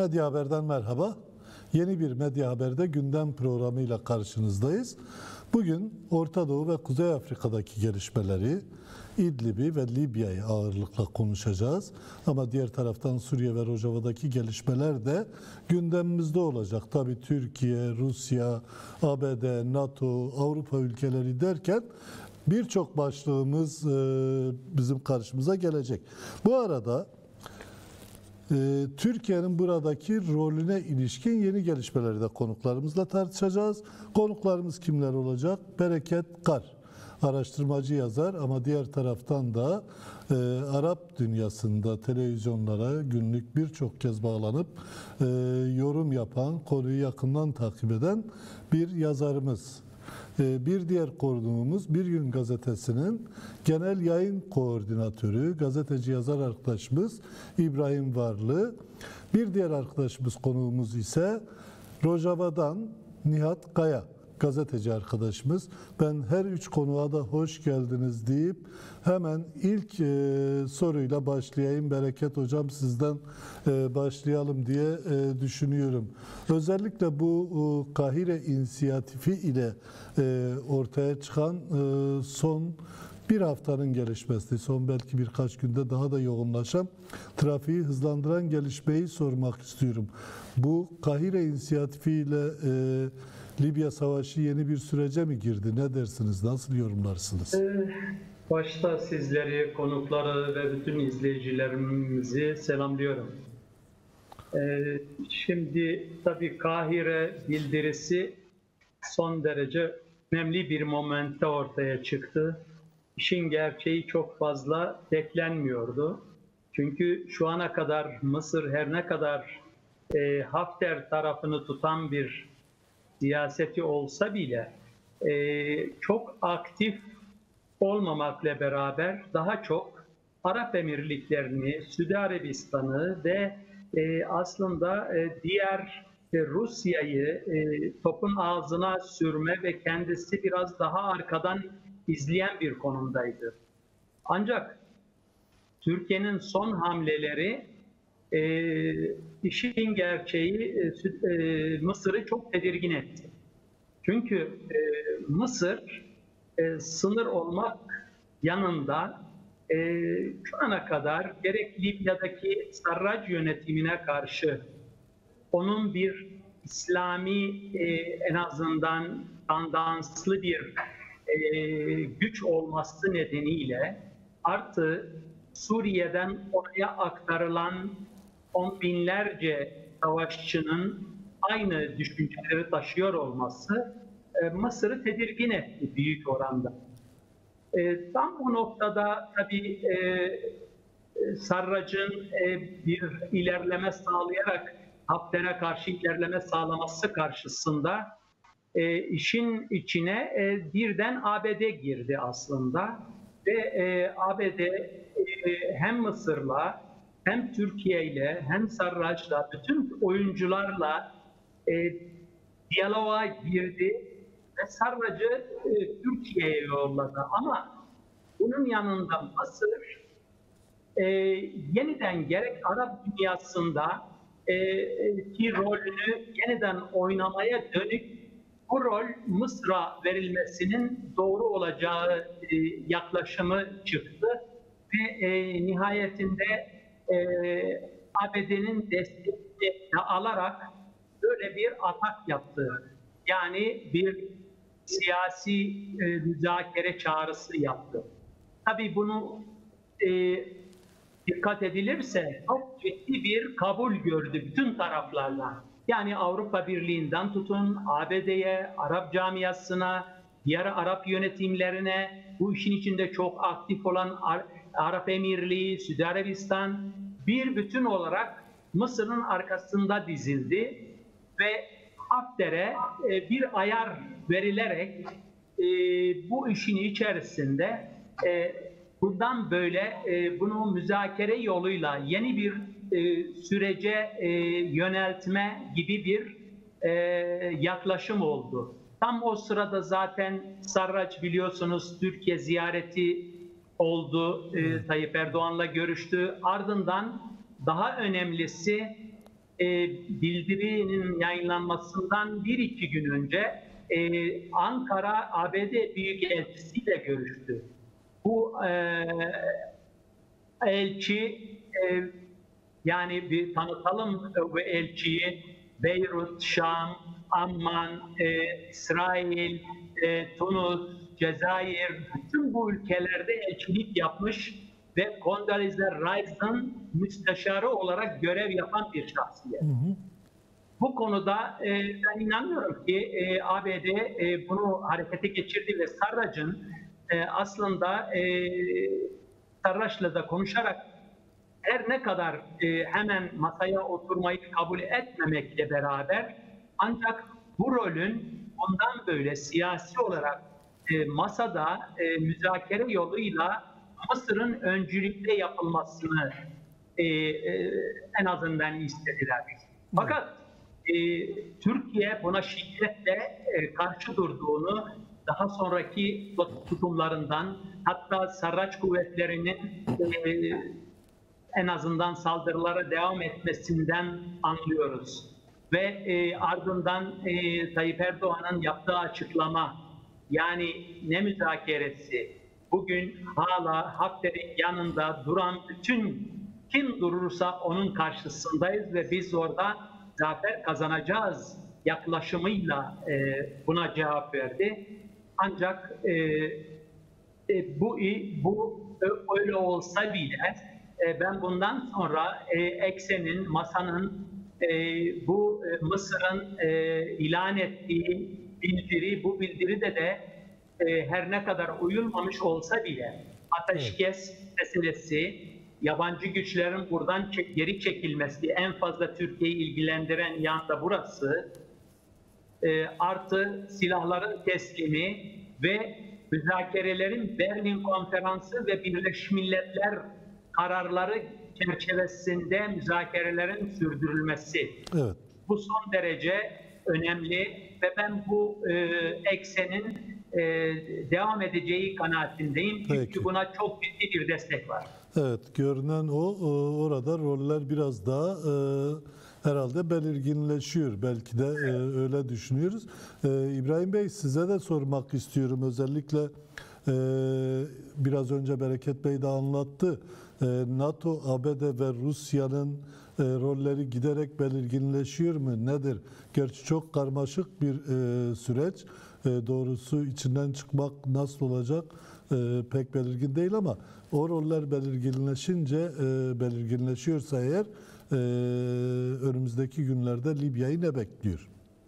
Medya Haber'den merhaba. Yeni bir Medya Haber'de gündem programıyla karşınızdayız. Bugün Orta Doğu ve Kuzey Afrika'daki gelişmeleri, İdlib'i ve Libya'yı ağırlıkla konuşacağız. Ama diğer taraftan Suriye ve Rojava'daki gelişmeler de gündemimizde olacak. Tabii Türkiye, Rusya, ABD, NATO, Avrupa ülkeleri derken birçok başlığımız bizim karşımıza gelecek. Bu arada Türkiye'nin buradaki rolüne ilişkin yeni gelişmeleri de konuklarımızla tartışacağız. Konuklarımız kimler olacak? Bereket Kar, araştırmacı yazar ama diğer taraftan da Arap dünyasında televizyonlara günlük birçok kez bağlanıp yorum yapan, konuyu yakından takip eden bir yazarımız. Bir diğer konuğumuz Bir Gün Gazetesi'nin genel yayın koordinatörü, gazeteci yazar arkadaşımız İbrahim Varlı. Bir diğer arkadaşımız, konuğumuz ise Rojava'dan Nihat Kaya, gazeteci arkadaşımız. Ben her üç konuğa da hoş geldiniz deyip hemen ilk soruyla başlayayım. Bereket Hocam, sizden başlayalım diye düşünüyorum. Özellikle bu Kahire inisiyatifi ile ortaya çıkan son bir haftanın gelişmesi, son belki birkaç günde daha da yoğunlaşan, trafiği hızlandıran gelişmeyi sormak istiyorum. Bu Kahire inisiyatifiyle Libya Savaşı yeni bir sürece mi girdi? Ne dersiniz? Nasıl yorumlarsınız? Başta sizleri, konukları ve bütün izleyicilerimizi selamlıyorum. Şimdi tabii Kahire bildirisi son derece önemli bir momentte ortaya çıktı. İşin gerçeği çok fazla beklenmiyordu. Çünkü şu ana kadar Mısır her ne kadar Hafter tarafını tutan bir siyaseti olsa bile çok aktif olmamakla beraber daha çok Arap Emirlikleri'ni, Suudi Arabistan'ı ve aslında diğer Rusya'yı topun ağzına sürme ve kendisi biraz daha arkadan izleyen bir konumdaydı. Ancak Türkiye'nin son hamleleri işin gerçeği Mısır'ı çok tedirgin etti. Çünkü Mısır sınır olmak yanında şu ana kadar gerek Libya'daki Sarraj yönetimine karşı onun bir İslami en azından tandanslı bir güç olması nedeniyle artı Suriye'den oraya aktarılan on binlerce savaşçının aynı düşünceleri taşıyor olması Mısır'ı tedirgin etti büyük oranda. Tam o noktada tabii Sarrac'ın bir ilerleme sağlayarak Hafter'e karşı ilerleme sağlaması karşısında işin içine birden ABD girdi aslında ve ABD hem Mısır'la hem Türkiye'yle hem Sarrac'la bütün oyuncularla diyaloğa girdi ve Sarrac'ı Türkiye'ye yolladı. Ama bunun yanında Mısır yeniden gerek Arap dünyasında ki rolünü yeniden oynamaya dönük bu rol Mısır'a verilmesinin doğru olacağı yaklaşımı çıktı ve nihayetinde ABD'nin desteğini alarak böyle bir atak yaptı. Yani bir siyasi müzakere çağrısı yaptı. Tabii bunu dikkat edilirse çok ciddi bir kabul gördü bütün taraflardan. Yani Avrupa Birliği'nden tutun ABD'ye, Arap camiasına, diğer Arap yönetimlerine, bu işin içinde çok aktif olan Arap Emirliği, Suudi Arabistan bir bütün olarak Mısır'ın arkasında dizildi ve Hafter'e bir ayar verilerek bu işin içerisinde bundan böyle bunu müzakere yoluyla yeni bir sürece yöneltme gibi bir yaklaşım oldu. Tam o sırada zaten Sarraç biliyorsunuz Türkiye ziyareti oldu. Tayyip Erdoğan'la görüştü. Ardından daha önemlisi bildirinin yayınlanmasından bir iki gün önce Ankara ABD Büyükelçisiyle görüştü. Bu elçi yani bir tanıtalım bu elçiyi. Beyrut, Şam, Amman, İsrail, Tunus, Cezayir, bütün bu ülkelerde elçilik yapmış ve Condoleezza Rice'ın müsteşarı olarak görev yapan bir şahsiyet. Bu konuda ben inanıyorum ki ABD bunu harekete geçirdi ve Sarrac'ın aslında Sarrac'la da konuşarak her ne kadar hemen masaya oturmayı kabul etmemekle beraber ancak bu rolün bundan böyle siyasi olarak masada müzakere yoluyla Mısır'ın öncülükle yapılmasını en azından istediler. Fakat Türkiye buna şiddetle karşı durduğunu daha sonraki tutumlarından, hatta Sarraç kuvvetlerinin en azından saldırılara devam etmesinden anlıyoruz. Ve ardından Tayyip Erdoğan'ın yaptığı açıklama, yani ne müzakeresi, bugün hala Hafter'in yanında duran bütün kim durursa onun karşısındayız ve biz orada zafer kazanacağız yaklaşımıyla buna cevap verdi. Ancak bu öyle olsa bile ben bundan sonra Eksen'in, masanın bu Mısır'ın ilan ettiği bildiri, bu bildiride de her ne kadar uyulmamış olsa bile ateşkes meselesi, yabancı güçlerin buradan geri çekilmesi, en fazla Türkiye'yi ilgilendiren yan da burası, artı silahların teslimi ve müzakerelerin Berlin Konferansı ve Birleşmiş Milletler kararları çerçevesinde müzakerelerin sürdürülmesi. Evet. Bu son derece önemli ve ben bu eksenin devam edeceği kanaatindeyim. Çünkü Peki. Buna çok ciddi bir destek var. Evet, görünen orada roller biraz daha herhalde belirginleşiyor. Belki de öyle düşünüyoruz. İbrahim Bey, size de sormak istiyorum. Özellikle biraz önce Bereket Bey de anlattı. NATO, ABD ve Rusya'nın rolleri giderek belirginleşiyor mu? Nedir? Gerçi çok karmaşık bir süreç. Doğrusu içinden çıkmak nasıl olacak pek belirgin değil ama o roller belirginleşiyorsa eğer önümüzdeki günlerde Libya'yı ne bekliyor?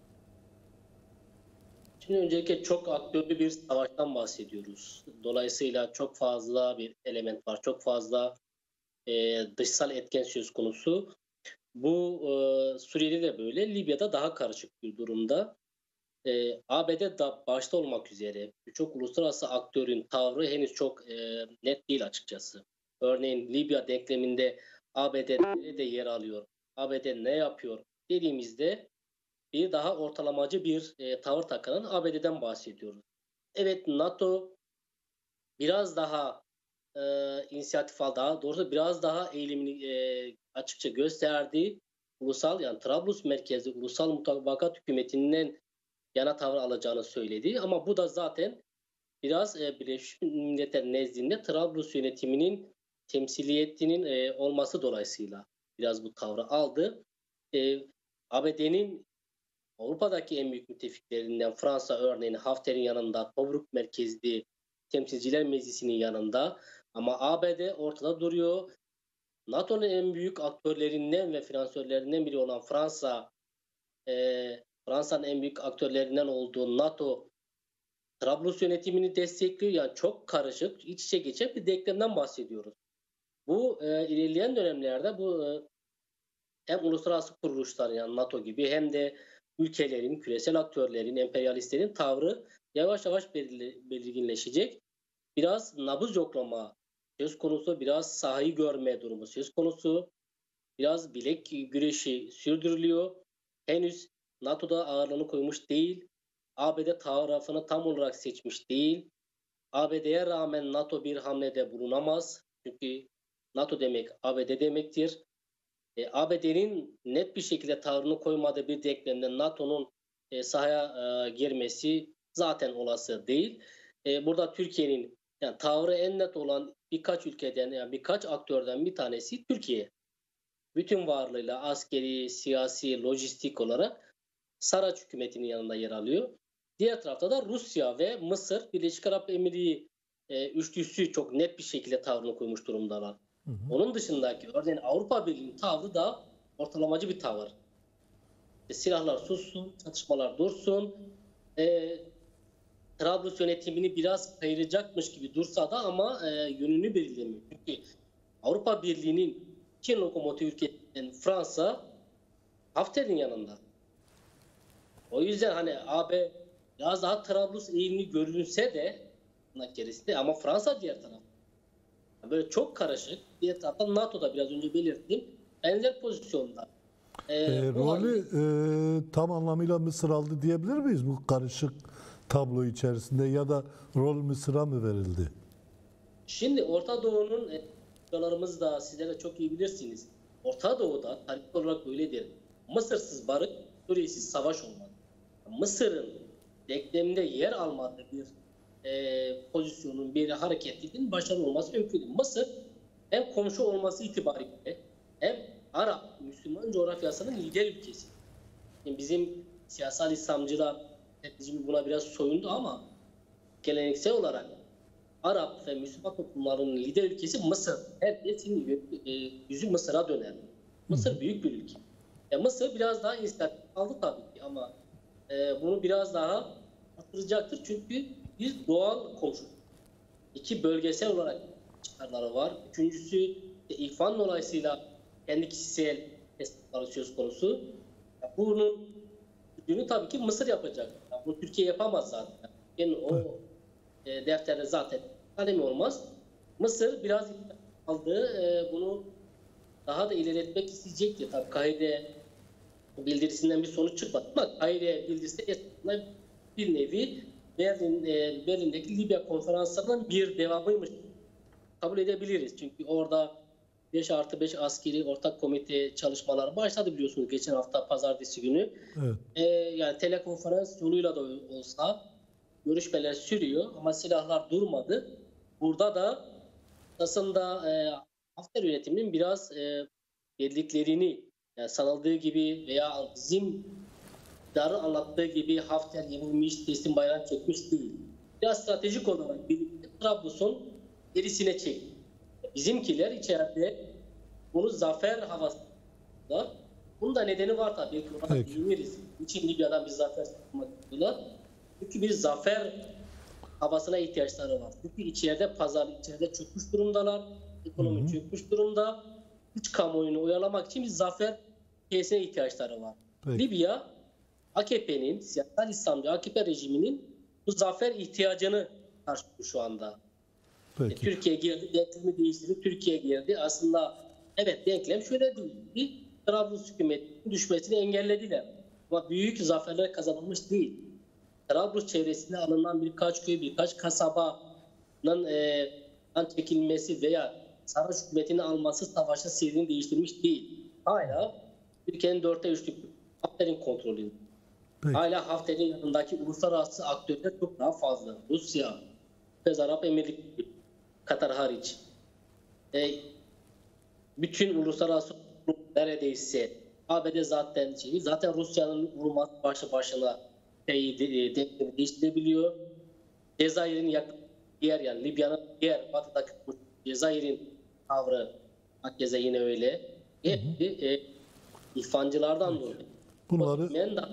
Şimdi öncelikle çok aktörlü bir savaştan bahsediyoruz. Dolayısıyla çok fazla bir element var, çok fazla dışsal etken söz konusu. Bu Suriye'de de böyle, Libya'da daha karışık bir durumda. ABD da başta olmak üzere birçok uluslararası aktörün tavrı henüz çok net değil açıkçası. Örneğin Libya denkleminde ABD nerede yer alıyor, ABD ne yapıyor dediğimizde bir daha ortalamacı bir tavır takan ABD'den bahsediyoruz. Evet, NATO biraz daha inisiyatif aldı, daha doğrusu biraz daha eğilimini açıkça gösterdi. Ulusal, yani Trablus merkezli ulusal mutabakat hükümetinden yana tavır alacağını söyledi. Ama bu da zaten biraz Birleşmiş Milletler nezdinde Trablus yönetiminin temsiliyetinin olması dolayısıyla biraz bu tavrı aldı. ABD'nin Avrupa'daki en büyük müttefiklerinden Fransa örneğin Hafter'in yanında, Tobruk merkezli Temsilciler Meclisi'nin yanında, ama ABD ortada duruyor. NATO'nun en büyük aktörlerinden ve finansörlerinden biri olan Fransa'nın en büyük aktörlerinden olduğu NATO Trablus yönetimini destekliyor. Yani çok karışık, iç içe geçen bir denklemden bahsediyoruz. Bu ilerleyen dönemlerde bu hem uluslararası kuruluşlar, yani NATO gibi, hem de ülkelerin, küresel aktörlerin, emperyalistlerin tavrı yavaş yavaş belirginleşecek. Biraz nabız yoklama söz konusu, biraz sahayı görme durumu söz konusu, biraz bilek güreşi sürdürülüyor. Henüz NATO'da ağırlığını koymuş değil, ABD tarafını tam olarak seçmiş değil. ABD'ye rağmen NATO bir hamlede bulunamaz. Çünkü NATO demek ABD demektir. ABD'nin net bir şekilde tavrını koymadığı bir denklemde NATO'nun sahaya girmesi zaten olası değil. Burada Türkiye'nin yani tavrı en net olan birkaç ülkeden, yani birkaç aktörden bir tanesi Türkiye. Bütün varlığıyla askeri, siyasi, lojistik olarak Saraç hükümetinin yanında yer alıyor. Diğer tarafta da Rusya ve Mısır, Birleşik Arap Emirliği üçlüsü çok net bir şekilde tavrını koymuş durumdalar. Onun dışındaki örneğin Avrupa Birliği'nin tavrı da ortalamacı bir tavır. Silahlar sussun, çatışmalar dursun. Trablus yönetimini biraz kayıracakmış gibi dursa da ama yönünü belirlemiyor. Çünkü Avrupa Birliği'nin iki lokomotif ülkesinden Fransa Hafter'in yanında. O yüzden hani AB biraz daha Trablus eğilimli görünse de gerisinde ama Fransa diğer taraf. Böyle çok karışık. Diğer taraftan NATO'da biraz önce belirttiğim benzer pozisyonda. Rolü tam anlamıyla Mısır aldı diyebilir miyiz bu karışık tablo içerisinde ya da rol Mısır'a mı verildi? Şimdi Orta Doğu'nun ülkelerimiz da sizler de çok iyi bilirsiniz. Orta Doğu'da tarih olarak böyledir. Mısırsız barış, Suriye'siz savaş olmaz. Mısır'ın denklemde yer almadığı bir pozisyonun, bir hareketin başarılı olması mümkün değil. Mısır hem komşu olması itibariyle hem Arap, Müslüman coğrafyasının lider ülkesi. Yani bizim siyasal İslamcılar buna biraz soyundu ama geleneksel olarak Arap ve Müslüman toplumlarının lider ülkesi Mısır. Herkesin yüzü Mısır'a döner. Mısır büyük bir ülke. Mısır biraz daha inisiyatif aldı tabii ki ama bunu biraz daha arttıracaktır. Çünkü bir doğal komşu. İki bölgesel olarak çıkarları var. Üçüncüsü İrfan dolayısıyla kendi kişisel hesapları söz konusu. Bunun gücünü tabii ki Mısır yapacak. Bunu Türkiye yapamaz zaten. Yani o defterde zaten kalemi olmaz. Mısır biraz aldı. Bunu daha da ilerletmek isteyecekti. Tabii Kahire bildirisinden bir sonuç çıkmadı ama Kahire bildirisi esasında bir nevi Berlin'deki Libya konferanslarının bir devamıymış kabul edebiliriz. Çünkü orada 5+5 askeri ortak komite çalışmaları başladı biliyorsunuz geçen hafta pazartesi günü. Evet. Yani telekonferans yoluyla da olsa görüşmeler sürüyor ama silahlar durmadı. Burada da aslında Hafter yönetiminin biraz birliklerini yani sanıldığı gibi veya bizim iktidarın anlattığı gibi Hafter yenilmiş, teslim bayrağını çekmiş değil. Biraz stratejik olarak birlikte Trablus'un gerisine çekti. Bizimkiler içeride bunu zafer havasında. Bunun da nedeni var tabii ki. Ona değiniriz. Niçin Libya'dan bir zafer yapmak istiyorlar? Çünkü bir zafer havasına ihtiyaçları var. Çünkü içeride pazar, içeride çökmüş durumdalar. Ekonomi çökmüş durumda. Güç kamuoyunu oyalamak için bir zafer hikayesine ihtiyaçları var. Libya, AKP'nin, siyasal İslamcı AKP rejiminin bu zafer ihtiyacını karşılıyor şu anda. Türkiye girdi, denklemi değiştirdi, Türkiye girdi. Aslında evet denklem şöyle değildi. Trablus hükümetinin düşmesini engellediler. Ama büyük zaferler kazanılmış değil. Trablus çevresinde alınan birkaç köy, birkaç kasabanın çekilmesi veya Saraç hükümetini alması savaşın seyrini değiştirmiş değil. Hala Türkiye'nin 4'te 3'lük Hafter'in kontrolünde. Hala Hafter'in yanındaki uluslararası aktörler çok daha fazla. Rusya, Arap Emirlikleri, Katar hariç. Bütün uluslararası neredeyse ABD zaten Rusya'nın vurulması başlı başına denklemi değiştirebiliyor. Cezayir'in yani Libya'nın diğer batıdaki Cezayir'in tavrı hakeza yine öyle. Hep İrfancılardan dolayı. Bunları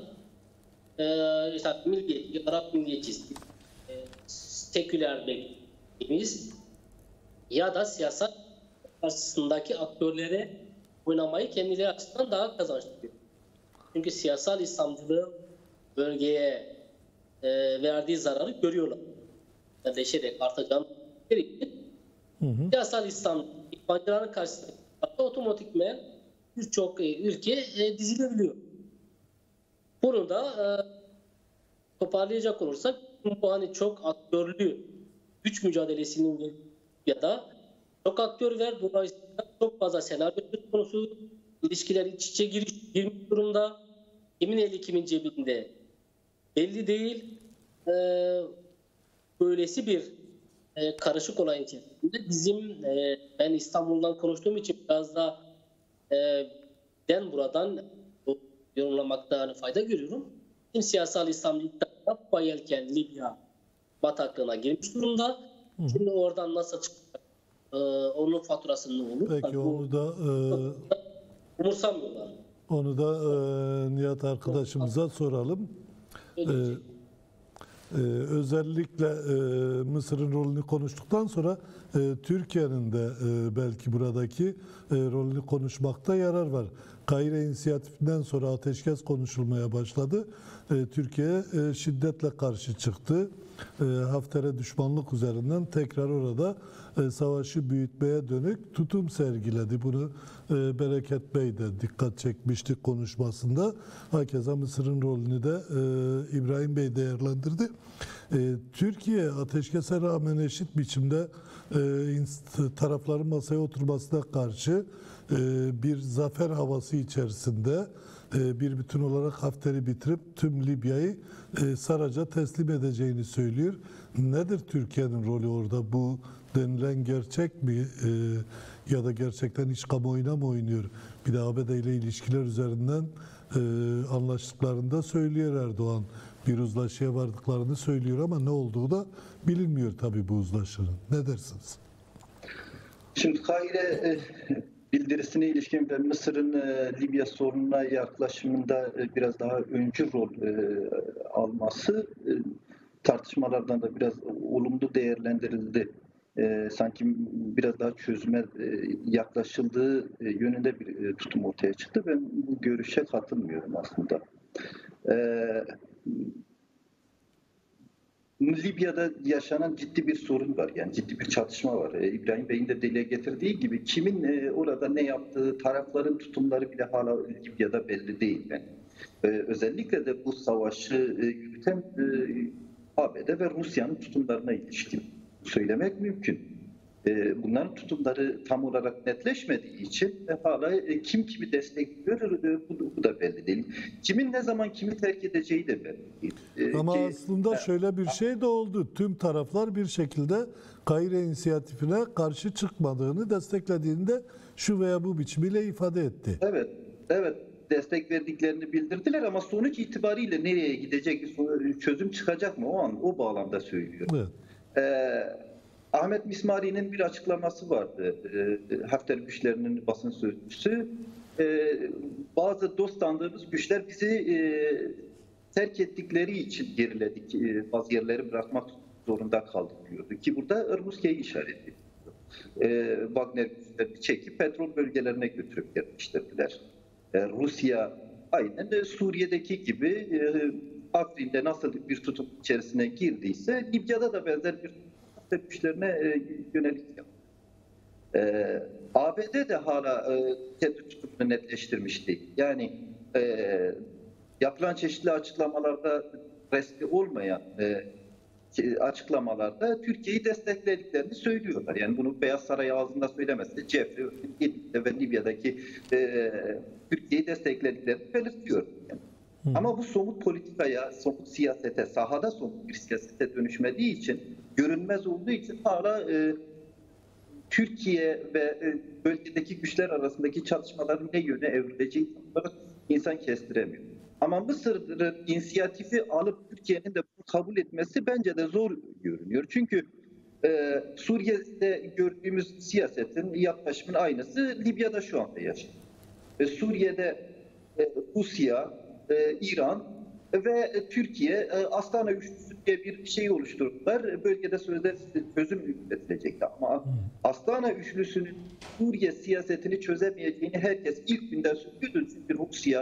işte Arap milliyetçisi, seküler dediğimiz ya da siyaset karşısındaki aktörlere oynamayı kendileri açısından daha kazançlı. Çünkü siyasal İslamcılığın bölgeye verdiği zararı görüyorlar. Yerleşerek artacağını siyasal İslam İrfancıların karşısında otomatikmen birçok ülke dizilebiliyor. Bunu da toparlayacak olursak bu hani çok aktörlü güç mücadelesinin ya da çok aktör ver dolayısıyla çok fazla senaryo konusu ilişkiler iç içe girmiş durumda. Kimin eli kimin cebinde belli değil. Böylesi bir karışık olay içerisinde ben İstanbul'dan konuştuğum için biraz da ben buradan yorumlamakta hani fayda görüyorum. Bizim siyasal İslamcı iddialar bu yelken Libya bataklığına girmiş durumda. Şimdi oradan nasıl çıkacak? Onun faturası ne olur? Peki Tabii onu da umursamıyorlar. Nihat arkadaşımıza soralım. Öyle Özellikle Mısır'ın rolünü konuştuktan sonra Türkiye'nin de belki buradaki rolünü konuşmakta yarar var. Kahire inisiyatifinden sonra ateşkes konuşulmaya başladı. Türkiye şiddetle karşı çıktı. Hafter'e düşmanlık üzerinden tekrar orada savaşı büyütmeye dönük tutum sergiledi. Bunu Bereket Bey de dikkat çekmişti konuşmasında. Hakeza Mısır'ın rolünü de İbrahim Bey değerlendirdi. Türkiye ateşkese rağmen eşit biçimde tarafların masaya oturmasına karşı bir zafer havası içerisinde bir bütün olarak Hafter'i bitirip tüm Libya'yı Sarac'a teslim edeceğini söylüyor. Nedir Türkiye'nin rolü orada? Bu denilen gerçek mi? Ya da gerçekten iç kamuoyuna mı oynuyor? Bir de ABD ile ilişkiler üzerinden anlaştıklarını da söylüyor Erdoğan. Bir uzlaşıya vardıklarını söylüyor ama ne olduğu da bilinmiyor tabii bu uzlaşının. Ne dersiniz? Şimdi Kahire bildirisine ilişkin ve Mısır'ın Libya sorununa yaklaşımında biraz daha öncü rol alması tartışmalardan da biraz olumlu değerlendirildi. Sanki biraz daha çözüme yaklaşıldığı yönünde bir tutum ortaya çıktı. Ben bu görüşe katılmıyorum aslında. Libya'da yaşanan ciddi bir sorun var. Yani ciddi bir çatışma var. İbrahim Bey'in de dile getirdiği gibi kimin orada ne yaptığı, tarafların tutumları bile hala Libya'da belli değil. Yani, özellikle de bu savaşı yürüten ABD ve Rusya'nın tutumlarına ilişkin söylemek mümkün. Bunların tutumları tam olarak netleşmediği için hala kim kimi destekliyor bu da belli değil. Kimin ne zaman kimi terk edeceği de belli değil. Ama aslında şöyle bir şey de oldu. Tüm taraflar bir şekilde Kahire inisiyatifine karşı çıkmadığını, desteklediğini de şu veya bu biçimiyle ifade etti. Evet. Destek verdiklerini bildirdiler ama sonuç itibariyle nereye gidecek, çözüm çıkacak mı o bağlamda söylüyor. Evet. Ahmet Mismari'nin bir açıklaması vardı. Hafter güçlerinin basın sözcüsü. Bazı dost sandığımız güçler bizi terk ettikleri için geriledik. Bazı yerleri bırakmak zorunda kaldık diyordu. Ki burada Rusya'yı işaret ediyor. Wagner güçlerini çekip petrol bölgelerine götürüp yerleştirdiler. Rusya aynen Suriye'deki gibi Afrin'de nasıl bir tutum içerisine girdiyse Libya'da da benzer bir güçlerine yönelik yaptı. ABD de hala kendi tutumunu netleştirmiş değil. Yani yapılan çeşitli açıklamalarda resmi olmayan açıklamalarda Türkiye'yi desteklediklerini söylüyorlar. Yani bunu Beyaz Saray ağzında söylemezse Jeffrey ve Libya'daki Türkiye'yi desteklediklerini belirtiyor. Yani. Ama bu somut politikaya, somut siyasete, sahada somut bir siyasete dönüşmediği için, görünmez olduğu için hala Türkiye ve bölgedeki güçler arasındaki çatışmaların ne yöne evrileceği insan kestiremiyor. Ama Mısır'ın inisiyatifi alıp Türkiye'nin de bunu kabul etmesi bence de zor görünüyor. Çünkü Suriye'de gördüğümüz siyasetin, yaklaşımın aynısı Libya'da şu anda yaşanıyor. Suriye'de Rusya, İran ve Türkiye Astana Üçlüsü diye bir şey oluşturdular. Bölgede sözde çözüm üretilecekti. Ama Astana Üçlüsü'nün Suriye siyasetini çözemeyeceğini herkes ilk günden söylüyordu. Çünkü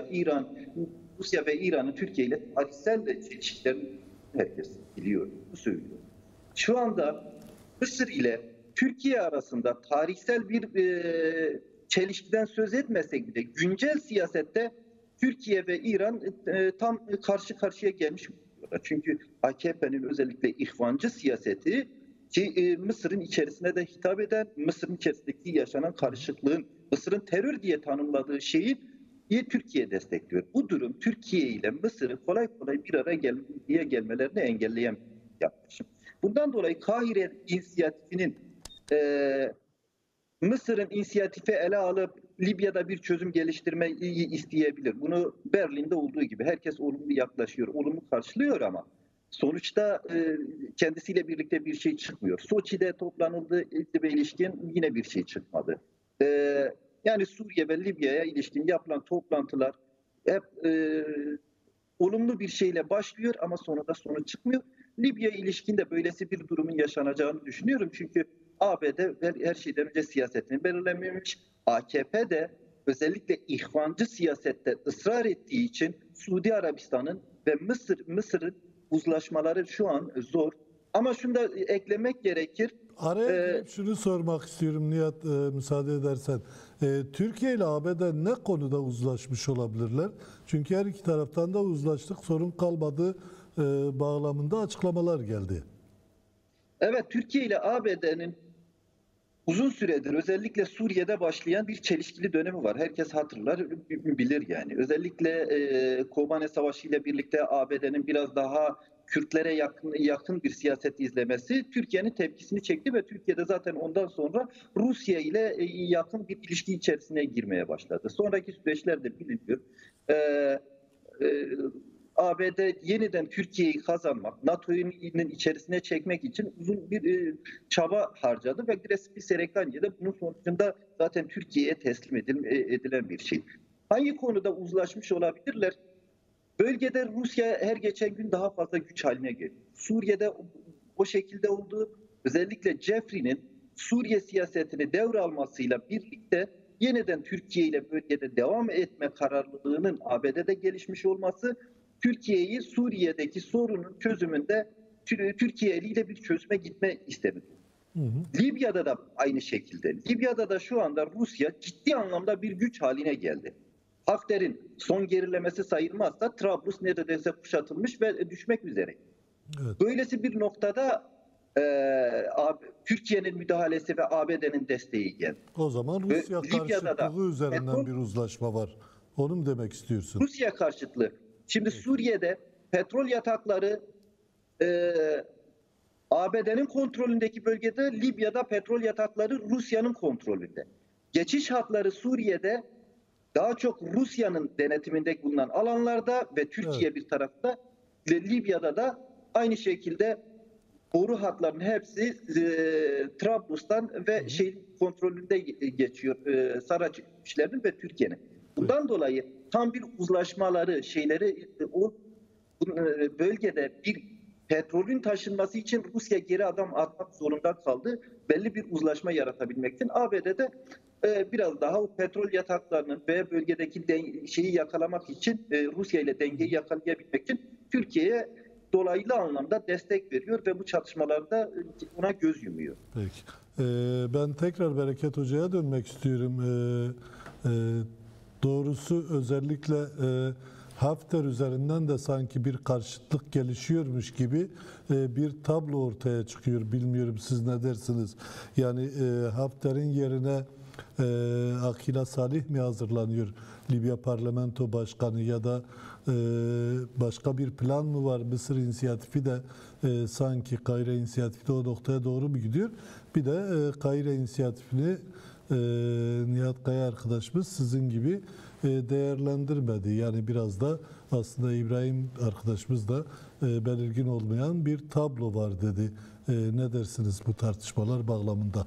Rusya ve İran'ın Türkiye ile tarihsel çelişkilerini herkes biliyor, söylüyor. Şu anda Mısır ile Türkiye arasında tarihsel bir çelişkiden söz etmesek bile güncel siyasette Türkiye ve İran tam karşı karşıya gelmiş. Çünkü AKP'nin özellikle ihvancı siyaseti ki Mısır'ın içerisine de hitap eden, Mısır'ın içerisindeki yaşanan karışıklığın Mısır'ın terör diye tanımladığı şeyi Türkiye destekliyor. Bu durum Türkiye ile Mısır'ı kolay kolay bir araya gelmelerini engelleyen bir yaklaşım. Bundan dolayı Kahire inisiyatifinin Mısır'ın inisiyatifi ele alıp Libya'da bir çözüm geliştirmeyi isteyebilir. Bunu Berlin'de olduğu gibi herkes olumlu yaklaşıyor, olumlu karşılıyor ama sonuçta kendisiyle birlikte bir şey çıkmıyor. Soçi'de toplanıldı, İdlib'e ilişkin yine bir şey çıkmadı. Yani Suriye ve Libya'ya ilişkin yapılan toplantılar hep olumlu bir şeyle başlıyor ama sonunda sonuç çıkmıyor. Libya'ya ilişkin de böylesi bir durumun yaşanacağını düşünüyorum. Çünkü ABD her şeyden önce siyasetini belirlememiş. AKP de özellikle ihvancı siyasette ısrar ettiği için Suudi Arabistan'ın ve Mısır'ın uzlaşmaları şu an zor. Ama şunu da eklemek gerekir. Araya girip şunu sormak istiyorum Nihat, müsaade edersen. Türkiye ile ABD ne konuda uzlaşmış olabilirler? Çünkü her iki taraftan da uzlaştık, sorun kalmadı bağlamında açıklamalar geldi. Evet, Türkiye ile ABD'nin uzun süredir özellikle Suriye'de başlayan bir çelişkili dönemi var. Herkes hatırlar, bilir yani. Özellikle Kobane Savaşı ile birlikte ABD'nin biraz daha Kürtlere yakın bir siyaset izlemesi Türkiye'nin tepkisini çekti ve Türkiye'de zaten ondan sonra Rusya ile yakın bir ilişki içerisine girmeye başladı. Sonraki süreçler de biliniyor. ABD yeniden Türkiye'yi kazanmak, NATO'nun içerisine çekmek için uzun bir çaba harcadı ve bir Serekanya'da bunun sonucunda zaten Türkiye'ye teslim edilen bir şey. Hangi konuda uzlaşmış olabilirler? Bölgede Rusya her geçen gün daha fazla güç haline geliyor. Suriye'de o şekilde oldu. Özellikle Cefri'nin Suriye siyasetini devralmasıyla birlikte yeniden Türkiye ile bölgede devam etme kararlılığının ABD'de gelişmiş olması Türkiye'yi Suriye'deki sorunun çözümünde Türkiye eliyle bir çözüme gitme istedi. Libya'da da aynı şekilde. Libya'da da şu anda Rusya ciddi anlamda bir güç haline geldi. Hafter'in son gerilemesi sayılmazsa Trablus neredeyse kuşatılmış ve düşmek üzere. Evet. Böylesi bir noktada Türkiye'nin müdahalesi ve ABD'nin desteği geldi. O zaman Rusya karşıtlığı üzerinden bir uzlaşma var. Onu mu demek istiyorsun? Rusya karşıtlığı. Şimdi Suriye'de petrol yatakları ABD'nin kontrolündeki bölgede, Libya'da petrol yatakları Rusya'nın kontrolünde. Geçiş hatları Suriye'de daha çok Rusya'nın denetiminde bulunan alanlarda ve Türkiye bir tarafta ve Libya'da da aynı şekilde boru hatlarının hepsi Trablus'tan ve kontrolünde geçiyor Saraç güçlerinin ve Türkiye'nin. Bundan dolayı tam bir uzlaşmaları o bölgede bir petrolün taşınması için Rusya geri adım atmak zorunda kaldı. Belli bir uzlaşma yaratabilmek için ABD'de biraz daha o petrol yataklarının ve bölgedeki şeyi yakalamak için Rusya ile dengeyi yakalayabilmek için Türkiye'ye dolaylı anlamda destek veriyor ve bu çatışmalarda ona göz yumuyor. Peki. Ben tekrar Bereket Hoca'ya dönmek istiyorum. Doğrusu özellikle Hafter üzerinden de sanki bir karşıtlık gelişiyormuş gibi bir tablo ortaya çıkıyor. Bilmiyorum siz ne dersiniz? Yani Hafter'in yerine Akila Salih mi hazırlanıyor? Libya Parlamento Başkanı ya da başka bir plan mı var? Mısır inisiyatifi de sanki Kahire inisiyatifi de o noktaya doğru mu gidiyor? Bir de Kahire inisiyatifini Nihat Kaya arkadaşımız sizin gibi değerlendirmedi. Yani biraz da aslında İbrahim arkadaşımız da belirgin olmayan bir tablo var dedi. Ne dersiniz bu tartışmalar bağlamında?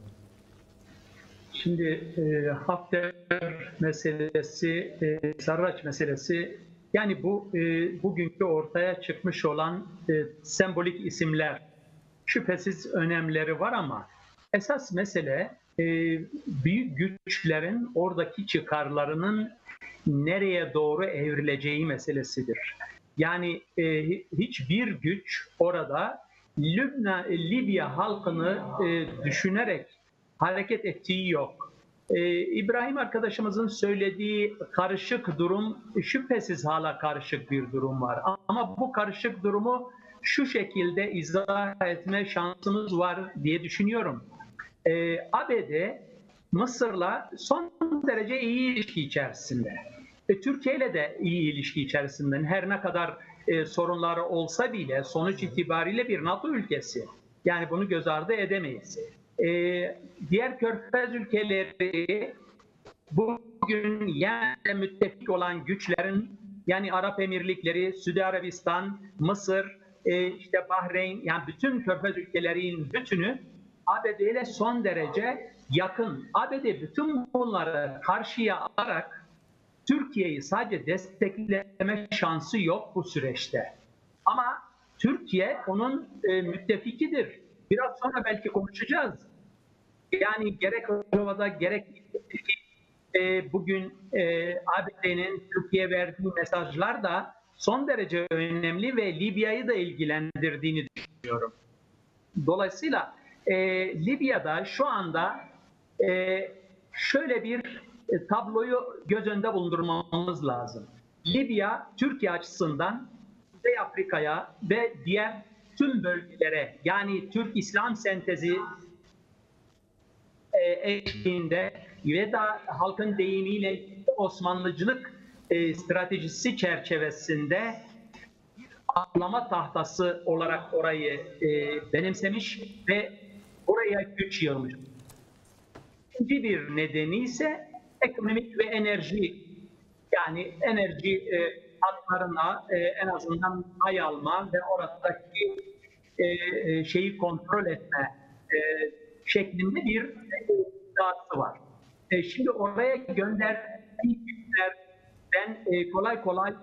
Şimdi Hafter meselesi, Sarraç meselesi, yani bu bugünkü ortaya çıkmış olan sembolik isimler, şüphesiz önemleri var ama esas mesele büyük güçlerin oradaki çıkarlarının nereye doğru evrileceği meselesidir. Yani hiçbir güç orada Libya halkını düşünerek hareket ettiği yok. İbrahim arkadaşımızın söylediği karışık durum, şüphesiz hala karışık bir durum var. Ama bu karışık durumu şu şekilde izah etme şansımız var diye düşünüyorum. ABD Mısır'la son derece iyi ilişki içerisinde. Türkiye ile de iyi ilişki içerisinde. Her ne kadar sorunları olsa bile sonuç itibariyle bir NATO ülkesi. Yani bunu göz ardı edemeyiz. Diğer Körfez ülkeleri bugün yani müttefik olan güçlerin, yani Arap Emirlikleri, Suudi Arabistan, Mısır, işte Bahreyn, yani bütün Körfez ülkelerinin bütünü ABD ile son derece yakın. ABD bütün bunları karşıya alarak Türkiye'yi sadece destekleme şansı yok bu süreçte. Ama Türkiye onun müttefikidir. Biraz sonra belki konuşacağız. Yani gerek Rojava'da gerek bugün ABD'nin Türkiye'ye verdiği mesajlar da son derece önemli ve Libya'yı da ilgilendirdiğini düşünüyorum. Dolayısıyla Libya'da şu anda şöyle bir tabloyu göz önünde bulundurmamız lazım. Libya, Türkiye açısından Kuzey Afrika'ya ve diğer tüm bölgelere, yani Türk İslam sentezi eşliğinde ve da halkın deyimiyle Osmanlıcılık stratejisi çerçevesinde atlama tahtası olarak orayı benimsemiş ve oraya güç yığmış. İkinci bir nedeni ise ekonomik ve enerji, yani enerji hatlarına en azından pay alma ve oradaki şeyi kontrol etme şeklinde bir iddiası var. Şimdi oraya gönderdiği güçlerden kolay kolay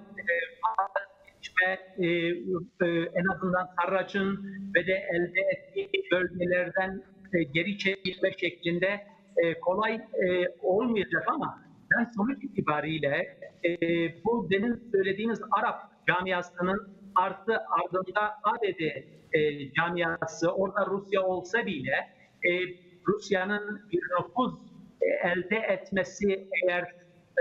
en azından Sarrac'ın ve de elde ettiği bölgelerden geri çekilme şeklinde kolay olmayacak ama ben sonuç itibariyle bu demin söylediğiniz Arap camiasının ardında ABD camiası, orada Rusya olsa bile Rusya'nın bir nüfuz elde etmesi eğer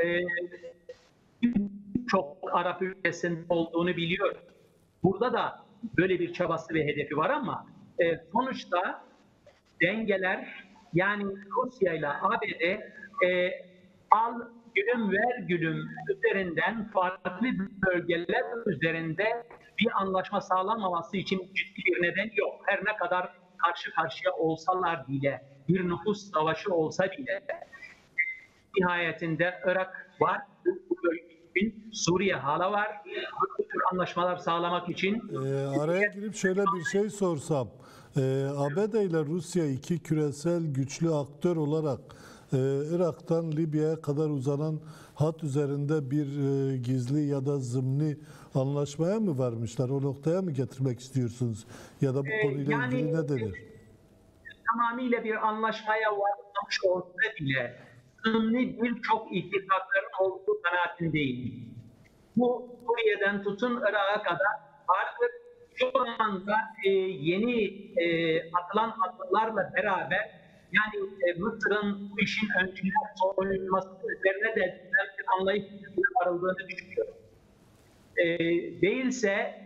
çok Arap ülkesinde olduğunu biliyoruz. Burada da böyle bir çabası ve hedefi var ama sonuçta dengeler, yani Rusya ile ABD al gülüm ver gülüm üzerinden farklı bölgeler üzerinde bir anlaşma sağlanmaması için ciddi bir neden yok. Her ne kadar karşı karşıya olsalar bile, bir nüfus savaşı olsa bile nihayetinde Irak var, bu bölge için Suriye hala var. Bu tür anlaşmalar sağlamak için. Araya girip şöyle bir şey sorsam. ABD ile Rusya iki küresel güçlü aktör olarak Irak'tan Libya'ya kadar uzanan hat üzerinde bir gizli ya da zımni anlaşmaya mı varmışlar? O noktaya mı getirmek istiyorsunuz? Ya da bu konuyla ilgili ne denir? Tamamıyla bir anlaşmaya varılmamış olsa bile zımni birçok ittifakların olduğu kanaatindeyim. Bu Suriye'den tutun Irak'a kadar artık şu anda yeni atılan adımlarla beraber, yani Mısır'ın bu işin öncüler soyulması üzerine de bir anlayış varıldığını düşünüyorum. Değilse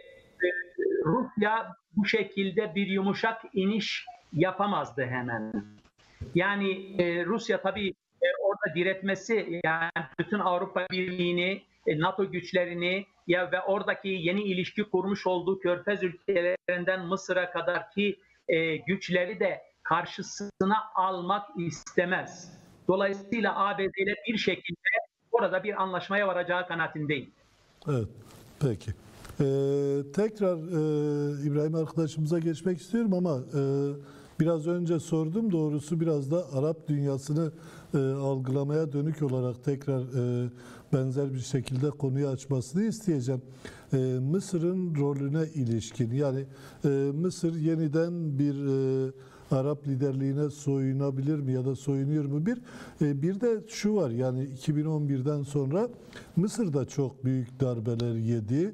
Rusya bu şekilde bir yumuşak iniş yapamazdı hemen. Yani Rusya tabii orada diretmesi, yani bütün Avrupa Birliği'ni, NATO güçlerini ve oradaki yeni ilişki kurmuş olduğu Körfez ülkelerinden Mısır'a kadarki güçleri de karşısına almak istemez. Dolayısıyla ABD ile bir şekilde orada bir anlaşmaya varacağı kanaatindeyim. Evet, peki. Tekrar İbrahim arkadaşımıza geçmek istiyorum ama biraz önce sordum, doğrusu biraz da Arap dünyasını algılamaya dönük olarak tekrar benzer bir şekilde konuyu açmasını isteyeceğim. Mısır'ın rolüne ilişkin, yani Mısır yeniden bir Arap liderliğine soyunabilir mi ya da soyunuyor mu? Bir de şu var, yani 2011'den sonra Mısır da çok büyük darbeler yedi.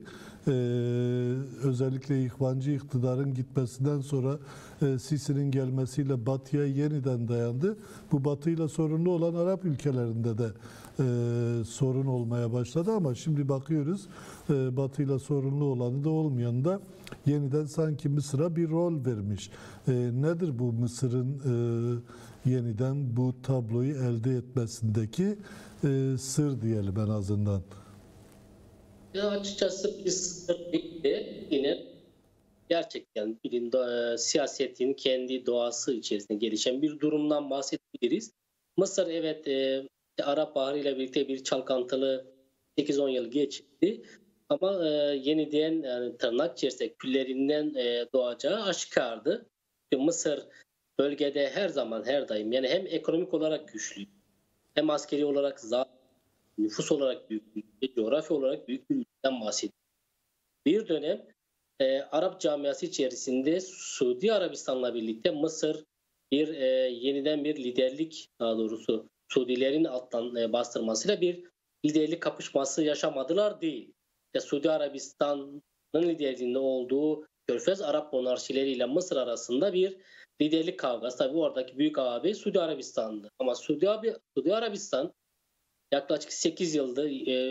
özellikle ihvancı iktidarın gitmesinden sonra Sisi'nin gelmesiyle Batı'ya yeniden dayandı. Bu Batı'yla sorunlu olan Arap ülkelerinde de sorun olmaya başladı ama şimdi bakıyoruz Batı'yla sorunlu olanı da olmayanı da yeniden sanki Mısır'a bir rol vermiş. Nedir bu Mısır'ın yeniden bu tabloyu elde etmesindeki sır diyelim en azından? Ya açıkçası bir sır değil, yine gerçekten siyasetin kendi doğası içerisinde gelişen bir durumdan bahsedebiliriz. Mısır evet Arap Baharı ile birlikte bir çalkantılı 8-10 yıl geçti. Ama yeniden yani tırnak içerisinde küllerinden doğacağı aşikardı. Mısır bölgede her zaman her daim yani hem ekonomik olarak güçlü hem askeri olarak nüfus olarak büyük bir ülke, coğrafya olarak büyük bir ülkeden bahsediyoruz. Bir dönem Arap camiası içerisinde Suudi Arabistan'la birlikte Mısır yeniden bir liderlik, daha doğrusu Suudilerin alttan bastırmasıyla bir liderlik kapışması yaşamadılar değil. Suudi Arabistan'ın liderliğinde olduğu Körfez Arap monarşileriyle Mısır arasında bir liderlik kavgası. Tabii oradaki büyük abi Suudi Arabistan'dı. Ama Suudi Arabistan yaklaşık 8 yıldır,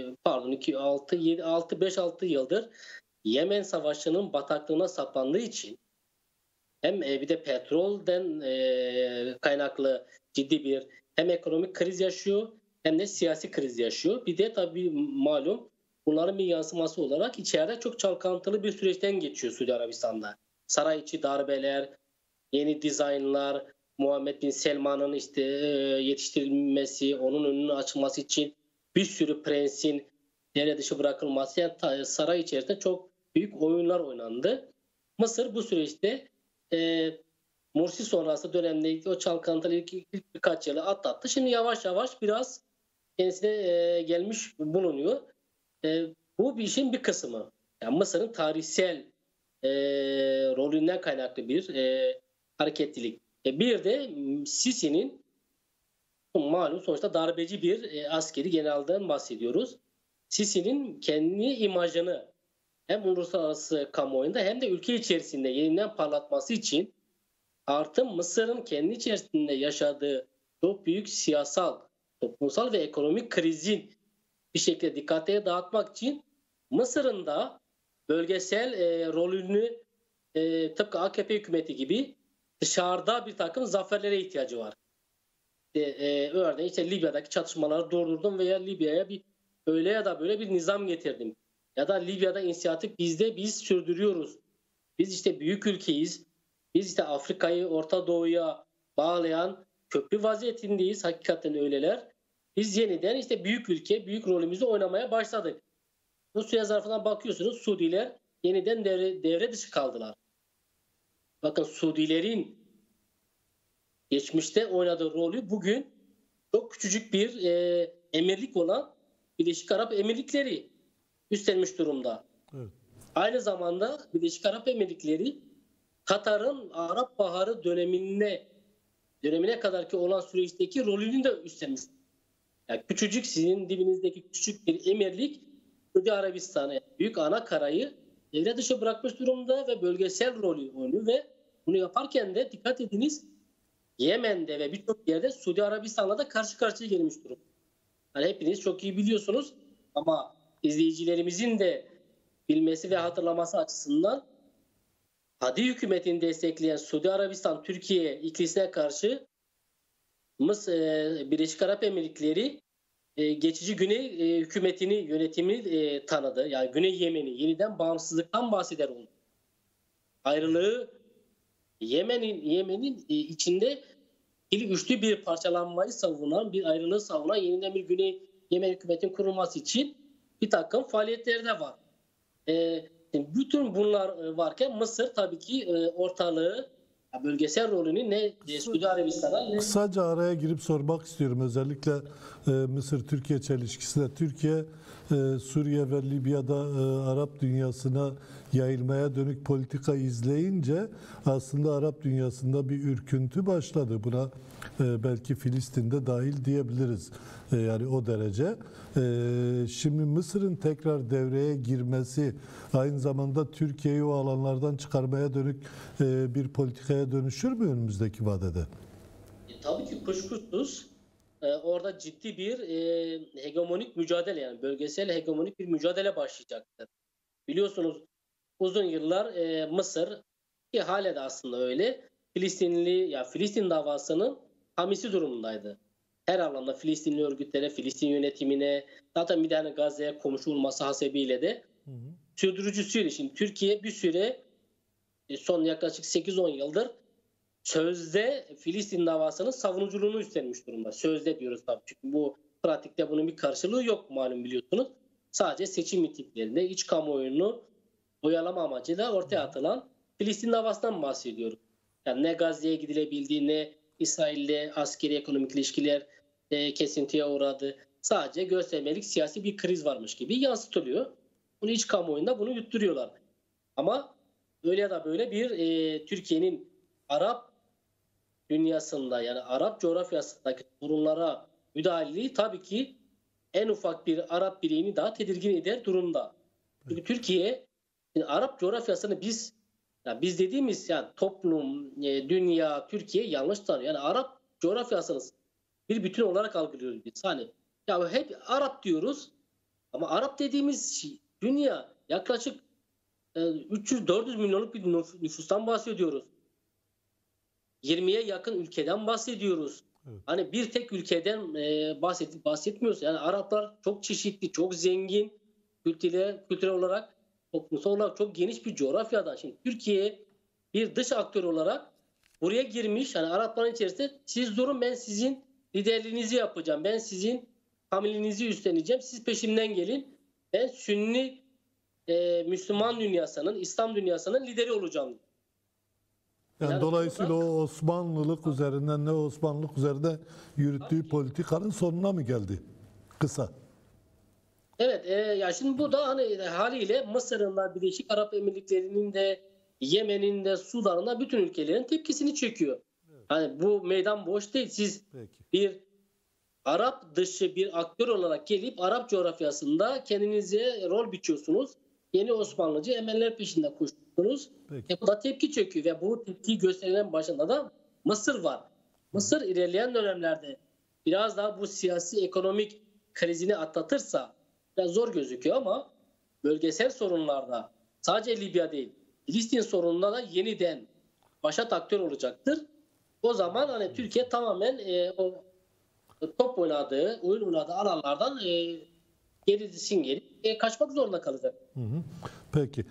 5-6 yıldır Yemen Savaşı'nın bataklığına saplandığı için hem bir de petrolden kaynaklı ciddi bir hem ekonomik kriz yaşıyor hem de siyasi kriz yaşıyor. Bir de tabii malum bunların bir yansıması olarak içeride çok çalkantılı bir süreçten geçiyor Suudi Arabistan'da. Saray içi darbeler, yeni dizaynlar, Muhammed Bin Selman'ın yetiştirilmesi, onun önünün açılması için bir sürü prensin devre dışı bırakılması, yani saray içerisinde çok büyük oyunlar oynandı. Mısır bu süreçte Mursi sonrası dönemde o çalkantılı ilk birkaç yılı atlattı. Şimdi yavaş yavaş biraz kendisine gelmiş bulunuyor. Bu bir işin bir kısmı. Yani Mısır'ın tarihsel rolünden kaynaklı bir hareketlilik. Bir de Sisi'nin malum sonuçta darbeci bir askeri generalden bahsediyoruz. Sisi'nin kendi imajını hem uluslararası kamuoyunda hem de ülke içerisinde yeniden parlatması için artı Mısır'ın kendi içerisinde yaşadığı çok büyük siyasal, toplumsal ve ekonomik krizin bir şekilde dikkate dağıtmak için Mısır'ın da bölgesel rolünü tıpkı AKP hükümeti gibi dışarıda bir takım zaferlere ihtiyacı var. Örneğin Libya'daki çatışmaları durdurdum veya Libya'ya öyle ya da böyle bir nizam getirdim. Ya da Libya'da inisiyatif biz sürdürüyoruz. Biz büyük ülkeyiz. Biz Afrika'yı Orta Doğu'ya bağlayan köprü vaziyetindeyiz. Hakikaten öyleler. Biz yeniden büyük ülke, büyük rolümüzü oynamaya başladık. Bu süre zarfına bakıyorsunuz Suudiler yeniden devre dışı kaldılar. Bakın Suudilerin geçmişte oynadığı rolü bugün çok küçücük bir emirlik olan Birleşik Arap Emirlikleri üstlenmiş durumda. Evet. Aynı zamanda Birleşik Arap Emirlikleri Katar'ın Arap Baharı dönemine kadarki olan süreçteki rolünü de üstlenmiş. Yani küçücük sizin dibinizdeki küçük bir emirlik Suudi Arabistan'a büyük ana karayı devre dışı bırakmış durumda ve bölgesel rolü oynuyor ve bunu yaparken de dikkat ediniz Yemen'de ve birçok yerde Suudi Arabistan'la da karşı karşıya gelmiş durum. Yani hepiniz çok iyi biliyorsunuz ama izleyicilerimizin de bilmesi ve hatırlaması açısından Hadi hükümetini destekleyen Suudi Arabistan Türkiye ikilisine karşı Birleşik Arap Emirlikleri geçici Güney yönetimini tanıdı. Yani Güney Yemen'i yeniden bağımsızlıktan bahseder oldu. Ayrılığı Yemen'in içinde üçlü bir parçalanmayı savunan, bir ayrılığı savunan yeniden bir Güney Yemen hükümetinin kurulması için bir takım faaliyetleri de var. Bütün bunlar varken Mısır tabii ki ortalığı, bölgesel rolünü ne Suudi Arabistan'a ne... Kısaca araya girip sormak istiyorum. Özellikle Mısır-Türkiye çelişkisinde Türkiye Suriye ve Libya'da Arap dünyasına yayılmaya dönük politika izleyince aslında Arap dünyasında bir ürküntü başladı. Buna belki Filistin'de dahil diyebiliriz. Yani o derece. Şimdi Mısır'ın tekrar devreye girmesi aynı zamanda Türkiye'yi o alanlardan çıkarmaya dönük bir politikaya dönüşür mü önümüzdeki vadede? Tabii ki kuşkusuz orada ciddi bir hegemonik mücadele, yani bölgesel hegemonik bir mücadele başlayacaktır. Biliyorsunuz uzun yıllar Mısır, ki hala da aslında öyle, Filistin davasının hamisi durumundaydı. Her alanda Filistinli örgütlere, Filistin yönetimine, zaten bir tane Gazze'ye komşu olması hasebiyle de sürdürücüsüydü. Şimdi Türkiye bir süre son yaklaşık 8-10 yıldır sözde Filistin davasının savunuculuğunu üstlenmiş durumda. Sözde diyoruz tabii, çünkü bu pratikte bunun bir karşılığı yok malum, biliyorsunuz. Sadece seçim mitinglerinde iç kamuoyunu oyalama amacıyla ortaya atılan Filistin davasından bahsediyoruz. Yani ne Gazze'ye gidilebildi, ne İsrail'le askeri ekonomik ilişkiler kesintiye uğradı. Sadece göstermelik siyasi bir kriz varmış gibi yansıtılıyor. Bunu iç kamuoyunda bunu yutturuyorlar. Ama öyle ya da böyle bir Türkiye'nin Arap dünyasında, yani Arap coğrafyasındaki sorunlara müdahaleliği tabii ki en ufak bir Arap bireyini daha tedirgin eder durumda. Çünkü Türkiye, yani Arap coğrafyasını biz dediğimiz yani toplum, dünya, Türkiye yanlış tanıyor. Yani Arap coğrafyasını bir bütün olarak algılıyoruz biz. Hani ya hep Arap diyoruz ama Arap dediğimiz dünya yaklaşık 300-400 milyonluk bir nüfustan bahsediyoruz. 20'ye yakın ülkeden bahsediyoruz. Evet. Hani bir tek ülkeden bahsetmiyoruz. Yani Araplar çok çeşitli, çok zengin, kültürel olarak, toplumsal olarak çok geniş bir coğrafyadan. Şimdi Türkiye bir dış aktör olarak buraya girmiş. Yani Arapların içerisinde siz durun, ben sizin liderliğinizi yapacağım. Ben sizin hamilinizi üstleneceğim. Siz peşimden gelin. Ben Sünni Müslüman dünyasının, İslam dünyasının lideri olacağım. Yani dolayısıyla o Osmanlılık üzerinden, ne Osmanlılık üzerinde yürüttüğü politikanın sonuna mı geldi? Kısa. Evet, ya şimdi bu da hani haliyle Mısır'ın da, Birleşik Arap Emirlikleri'nin de, Yemen'in de, Sudan'ın da, bütün ülkelerin tepkisini çekiyor. Evet. Hani bu meydan boş değil. Siz bir Arap dışı bir aktör olarak gelip Arap coğrafyasında kendinize rol biçiyorsunuz. Yeni Osmanlıcı emeller peşinde koşuyorsunuz. Bu da tepki çekiyor ve bu tepkiyi gösterilen başında da Mısır var. Mısır ilerleyen dönemlerde biraz daha bu siyasi ekonomik krizini atlatırsa biraz zor gözüküyor ama bölgesel sorunlarda sadece Libya değil, Filistin sorununda da yeniden başat aktör olacaktır. O zaman hani Türkiye tamamen o top oynadığı, oyun oynadığı alanlardan gerisin geri kaçmak zorunda kalacak. Peki.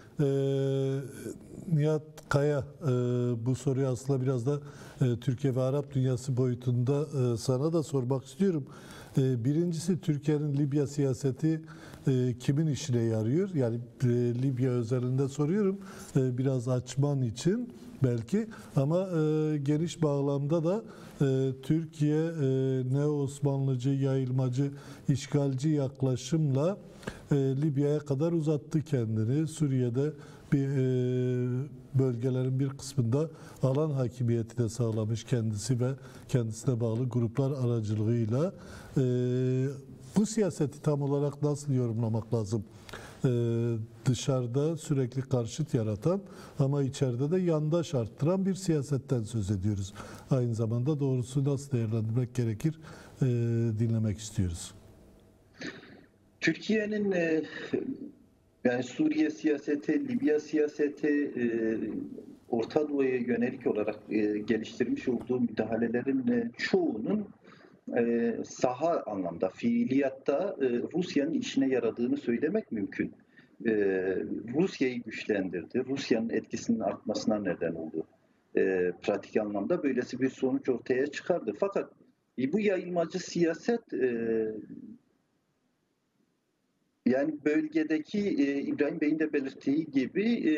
Nihat Kaya, bu soruyu aslında biraz da Türkiye ve Arap dünyası boyutunda sana da sormak istiyorum. Birincisi, Türkiye'nin Libya siyaseti kimin işine yarıyor? Yani Libya özelinde soruyorum. Biraz açman için belki, ama geniş bağlamda da Türkiye neo-Osmanlıcı, yayılmacı, işgalci yaklaşımla Libya'ya kadar uzattı kendini. Suriye'de bir bölgelerin bir kısmında alan hakimiyeti de sağlamış kendisi ve kendisine bağlı gruplar aracılığıyla. Bu siyaseti tam olarak nasıl yorumlamak lazım? Dışarıda sürekli karşıt yaratan ama içeride de yandaş arttıran bir siyasetten söz ediyoruz. Aynı zamanda doğrusu nasıl değerlendirmek gerekir dinlemek istiyoruz. Türkiye'nin yani Suriye siyaseti, Libya siyaseti, Orta Doğu'ya yönelik olarak geliştirmiş olduğu müdahalelerin çoğunun saha anlamda, fiiliyatta Rusya'nın işine yaradığını söylemek mümkün. Rusya'yı güçlendirdi, Rusya'nın etkisinin artmasına neden oldu. Pratik anlamda böylesi bir sonuç ortaya çıkardı. Fakat bu yayılmacı siyaset yani bölgedeki İbrahim Bey'in de belirttiği gibi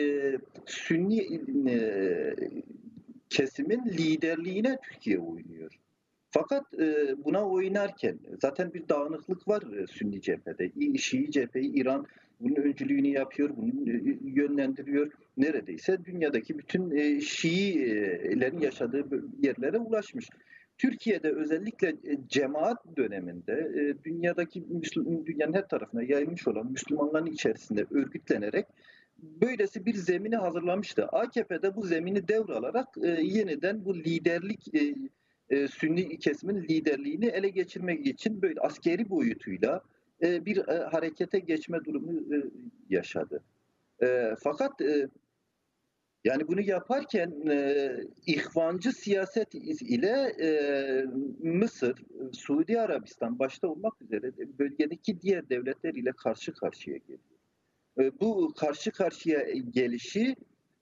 Sünni kesimin liderliğine Türkiye oynuyor. Fakat buna oynarken zaten bir dağınıklık var Sünni cephede. Şii cepheyi İran bunun öncülüğünü yapıyor, bunu yönlendiriyor. Neredeyse dünyadaki bütün Şiilerin yaşadığı yerlere ulaşmış. Türkiye'de özellikle cemaat döneminde dünyadaki dünyanın her tarafına yayılmış olan Müslümanların içerisinde örgütlenerek böylesi bir zemini hazırlamıştı. AKP'de bu zemini devralarak yeniden bu liderlik Sünni kesimin liderliğini ele geçirmek için böyle askeri boyutuyla bir harekete geçme durumu yaşadı. Fakat yani bunu yaparken ihvancı siyaset ile Mısır, Suudi Arabistan başta olmak üzere bölgedeki diğer devletler ile karşı karşıya geliyor. Bu karşı karşıya gelişi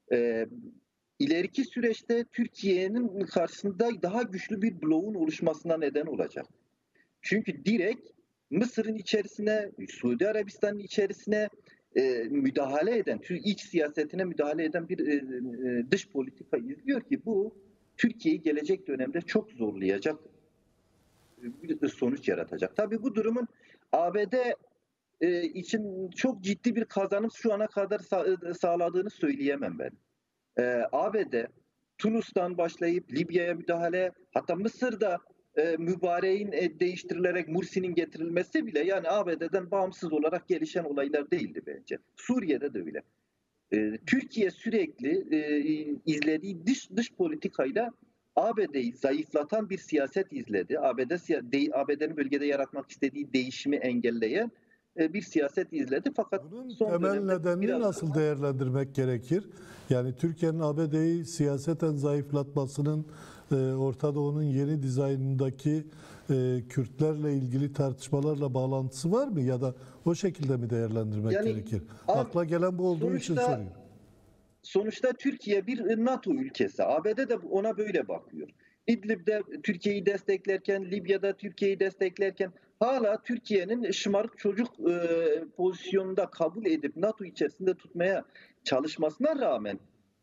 ileriki süreçte Türkiye'nin karşısında daha güçlü bir bloğun oluşmasına neden olacak. Çünkü direkt Mısır'ın içerisine, Suudi Arabistan'ın içerisine müdahale eden, iç siyasetine müdahale eden bir dış politika izliyor ki bu Türkiye'yi gelecek dönemde çok zorlayacak bir sonuç yaratacak. Tabii bu durumun ABD için çok ciddi bir kazanım şu ana kadar sağladığını söyleyemem ben. ABD, Tunus'tan başlayıp Libya'ya müdahale, hatta Mısır'da mübareğin değiştirilerek Mursi'nin getirilmesi bile yani ABD'den bağımsız olarak gelişen olaylar değildi bence. Suriye'de de öyle. Türkiye sürekli izlediği dış politikayla ABD'yi zayıflatan bir siyaset izledi. ABD'nin bölgede yaratmak istediği değişimi engelleyen bir siyaset izledi. Fakat bunun son temel dönemde nedenini nasıl değerlendirmek gerekir? Yani Türkiye'nin ABD'yi siyaseten zayıflatmasının Orta Doğu'nun yeni dizaynındaki Kürtlerle ilgili tartışmalarla bağlantısı var mı? Ya da o şekilde mi değerlendirmek gerekir? Akla gelen bu olduğu için soruyorum. Sonuçta Türkiye bir NATO ülkesi. ABD de ona böyle bakıyor. İdlib'de Türkiye'yi desteklerken, Libya'da Türkiye'yi desteklerken hala Türkiye'nin şımarık çocuk pozisyonunda kabul edip NATO içerisinde tutmaya çalışmasına rağmen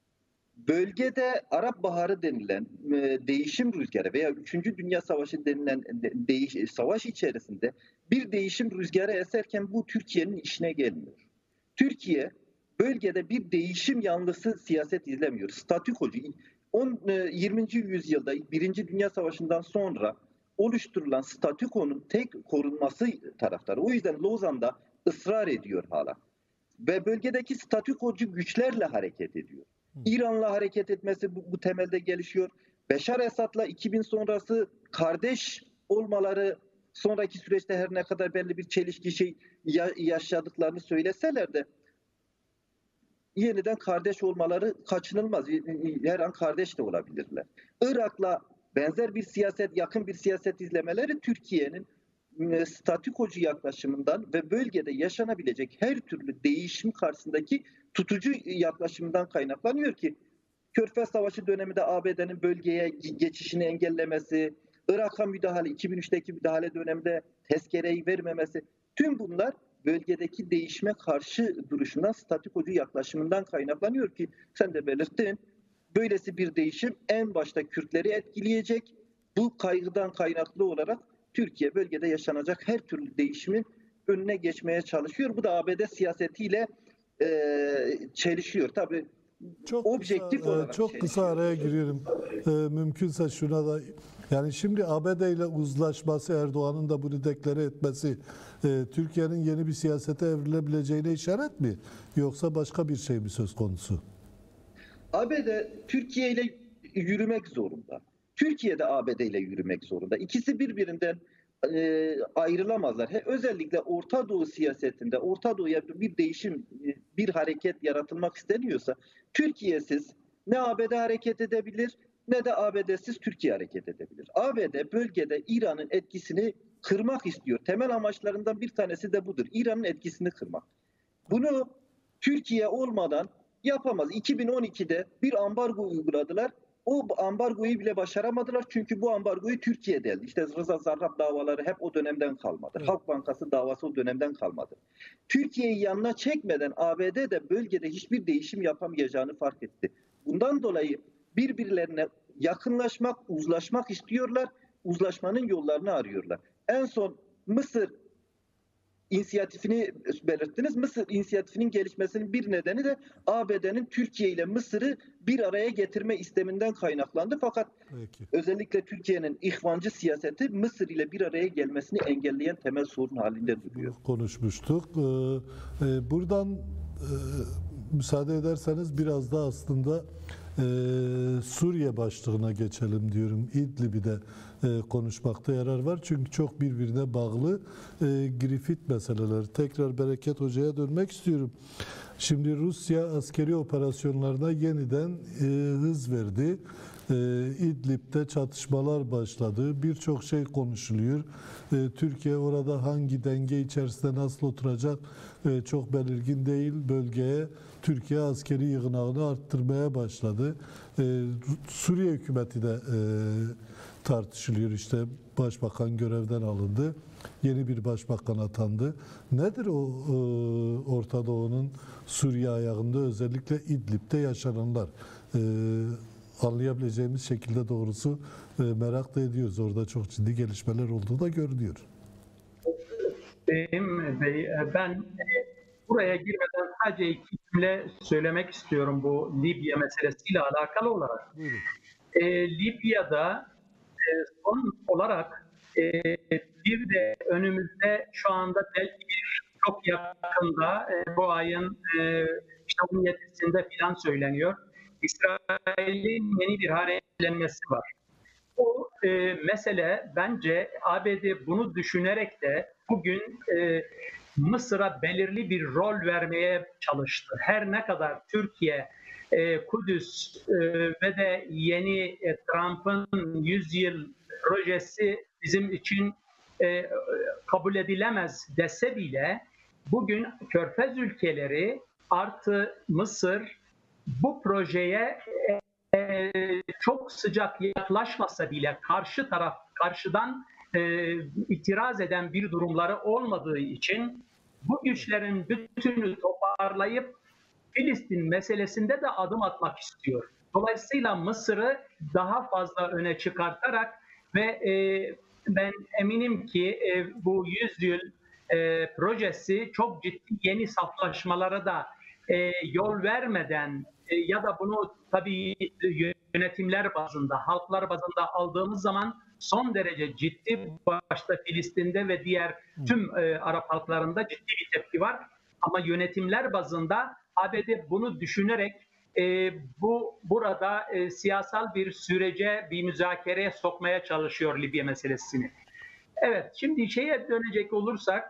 bölgede Arap Baharı denilen değişim rüzgarı veya 3. Dünya Savaşı denilen savaş içerisinde bir değişim rüzgarı eserken bu Türkiye'nin işine gelmiyor. Türkiye bölgede bir değişim yanlısı siyaset izlemiyor. Statükocu 20. yüzyılda 1. Dünya Savaşı'ndan sonra oluşturulan statükonun tek korunması taraftarı. O yüzden Lozan'da ısrar ediyor hala. Ve bölgedeki statükocu güçlerle hareket ediyor. İran'la hareket etmesi bu temelde gelişiyor. Beşar Esad'la 2000 sonrası kardeş olmaları sonraki süreçte her ne kadar belli bir çelişki yaşadıklarını söyleseler de yeniden kardeş olmaları kaçınılmaz. Her an kardeş de olabilirler. Irak'la benzer bir siyaset, yakın bir siyaset izlemeleri Türkiye'nin statükocu yaklaşımından ve bölgede yaşanabilecek her türlü değişim karşısındaki tutucu yaklaşımından kaynaklanıyor ki Körfez Savaşı döneminde ABD'nin bölgeye geçişini engellemesi, Irak'a müdahale, 2003'teki müdahale döneminde tezkereyi vermemesi, tüm bunlar bölgedeki değişime karşı duruşundan, statükocu yaklaşımından kaynaklanıyor ki sen de belirttin. Böylesi bir değişim en başta Kürtleri etkileyecek. Bu kaygıdan kaynaklı olarak Türkiye bölgede yaşanacak her türlü değişimin önüne geçmeye çalışıyor. Bu da ABD siyasetiyle çelişiyor. Tabii objektif olarak çok kısa araya giriyorum. Mümkünse şuna da yani şimdi ABD ile uzlaşması, Erdoğan'ın da bunu deklare etmesi Türkiye'nin yeni bir siyasete evrilebileceğine işaret mi? Yoksa başka bir şey mi söz konusu? ABD Türkiye ile yürümek zorunda. Türkiye de ABD ile yürümek zorunda. İkisi birbirinden ayrılamazlar. Özellikle Orta Doğu siyasetinde, Orta Doğu'ya bir değişim, bir hareket yaratılmak isteniyorsa Türkiye'siz ne ABD hareket edebilir ne de ABD'siz Türkiye hareket edebilir. ABD bölgede İran'ın etkisini kırmak istiyor. Temel amaçlarından bir tanesi de budur. İran'ın etkisini kırmak. Bunu Türkiye olmadan yapamaz. 2012'de bir ambargo uyguladılar. O ambargoyu bile başaramadılar çünkü bu ambargoyu Türkiye deldi. İşte Rıza Zarrab davaları hep o dönemden kalmadı. Halk Bankası davası o dönemden kalmadı. Türkiye'yi yanına çekmeden ABD de bölgede hiçbir değişim yapamayacağını fark etti. Bundan dolayı birbirlerine yakınlaşmak, uzlaşmak istiyorlar. uzlaşmanın yollarını arıyorlar. En son Mısır inisiyatifini belirttiniz. Mısır inisiyatifinin gelişmesinin bir nedeni de ABD'nin Türkiye ile Mısır'ı bir araya getirme isteminden kaynaklandı. Fakat özellikle Türkiye'nin ihvancı siyaseti Mısır ile bir araya gelmesini engelleyen temel sorun halinde duruyor. Konuşmuştuk. Buradan müsaade ederseniz biraz da aslında Suriye başlığına geçelim diyorum. İdlib'i de konuşmakta yarar var. Çünkü çok birbirine bağlı grift meseleler. Tekrar Bereket Hoca'ya dönmek istiyorum. Şimdi Rusya askeri operasyonlarına yeniden hız verdi. İdlib'de çatışmalar başladı. Birçok şey konuşuluyor. Türkiye orada hangi denge içerisinde nasıl oturacak çok belirgin değil. Bölgeye Türkiye askeri yığınağını arttırmaya başladı. Suriye hükümeti de tartışılıyor. İşte başbakan görevden alındı. Yeni bir başbakan atandı. Nedir o Orta Doğu'nun Suriye ayağında özellikle İdlib'de yaşananlar? Anlayabileceğimiz şekilde doğrusu merak da ediyoruz. Orada çok ciddi gelişmeler olduğu da görünüyor. Ben buraya girmeden sadece iki cümle söylemek istiyorum bu Libya meselesiyle alakalı olarak. Libya'da son olarak bir de önümüzde şu anda belki çok yakında bu ayın işte 17'sinde filan söyleniyor. İsrail'in yeni bir hareketlenmesi var. Bu mesele bence ABD bunu düşünerek de bugün Mısır'a belirli bir rol vermeye çalıştı. Her ne kadar Türkiye, Kudüs ve de yeni Trump'ın 100 yıl projesi bizim için kabul edilemez dese bile bugün Körfez ülkeleri artı Mısır bu projeye çok sıcak yaklaşmasa bile karşıdan itiraz eden bir durumları olmadığı için bu güçlerin bütünü toparlayıp Filistin meselesinde de adım atmak istiyor. Dolayısıyla Mısır'ı daha fazla öne çıkartarak ve ben eminim ki bu 100 yıl projesi çok ciddi yeni saflaşmalara da yol vermeden ya da bunu tabii yönetimler bazında, halklar bazında aldığımız zaman son derece ciddi, başta Filistin'de ve diğer tüm Arap halklarında ciddi bir tepki var. Ama yönetimler bazında ABD bunu düşünerek burada siyasal bir sürece, bir müzakereye sokmaya çalışıyor Libya meselesini. Evet, şimdi şeye dönecek olursak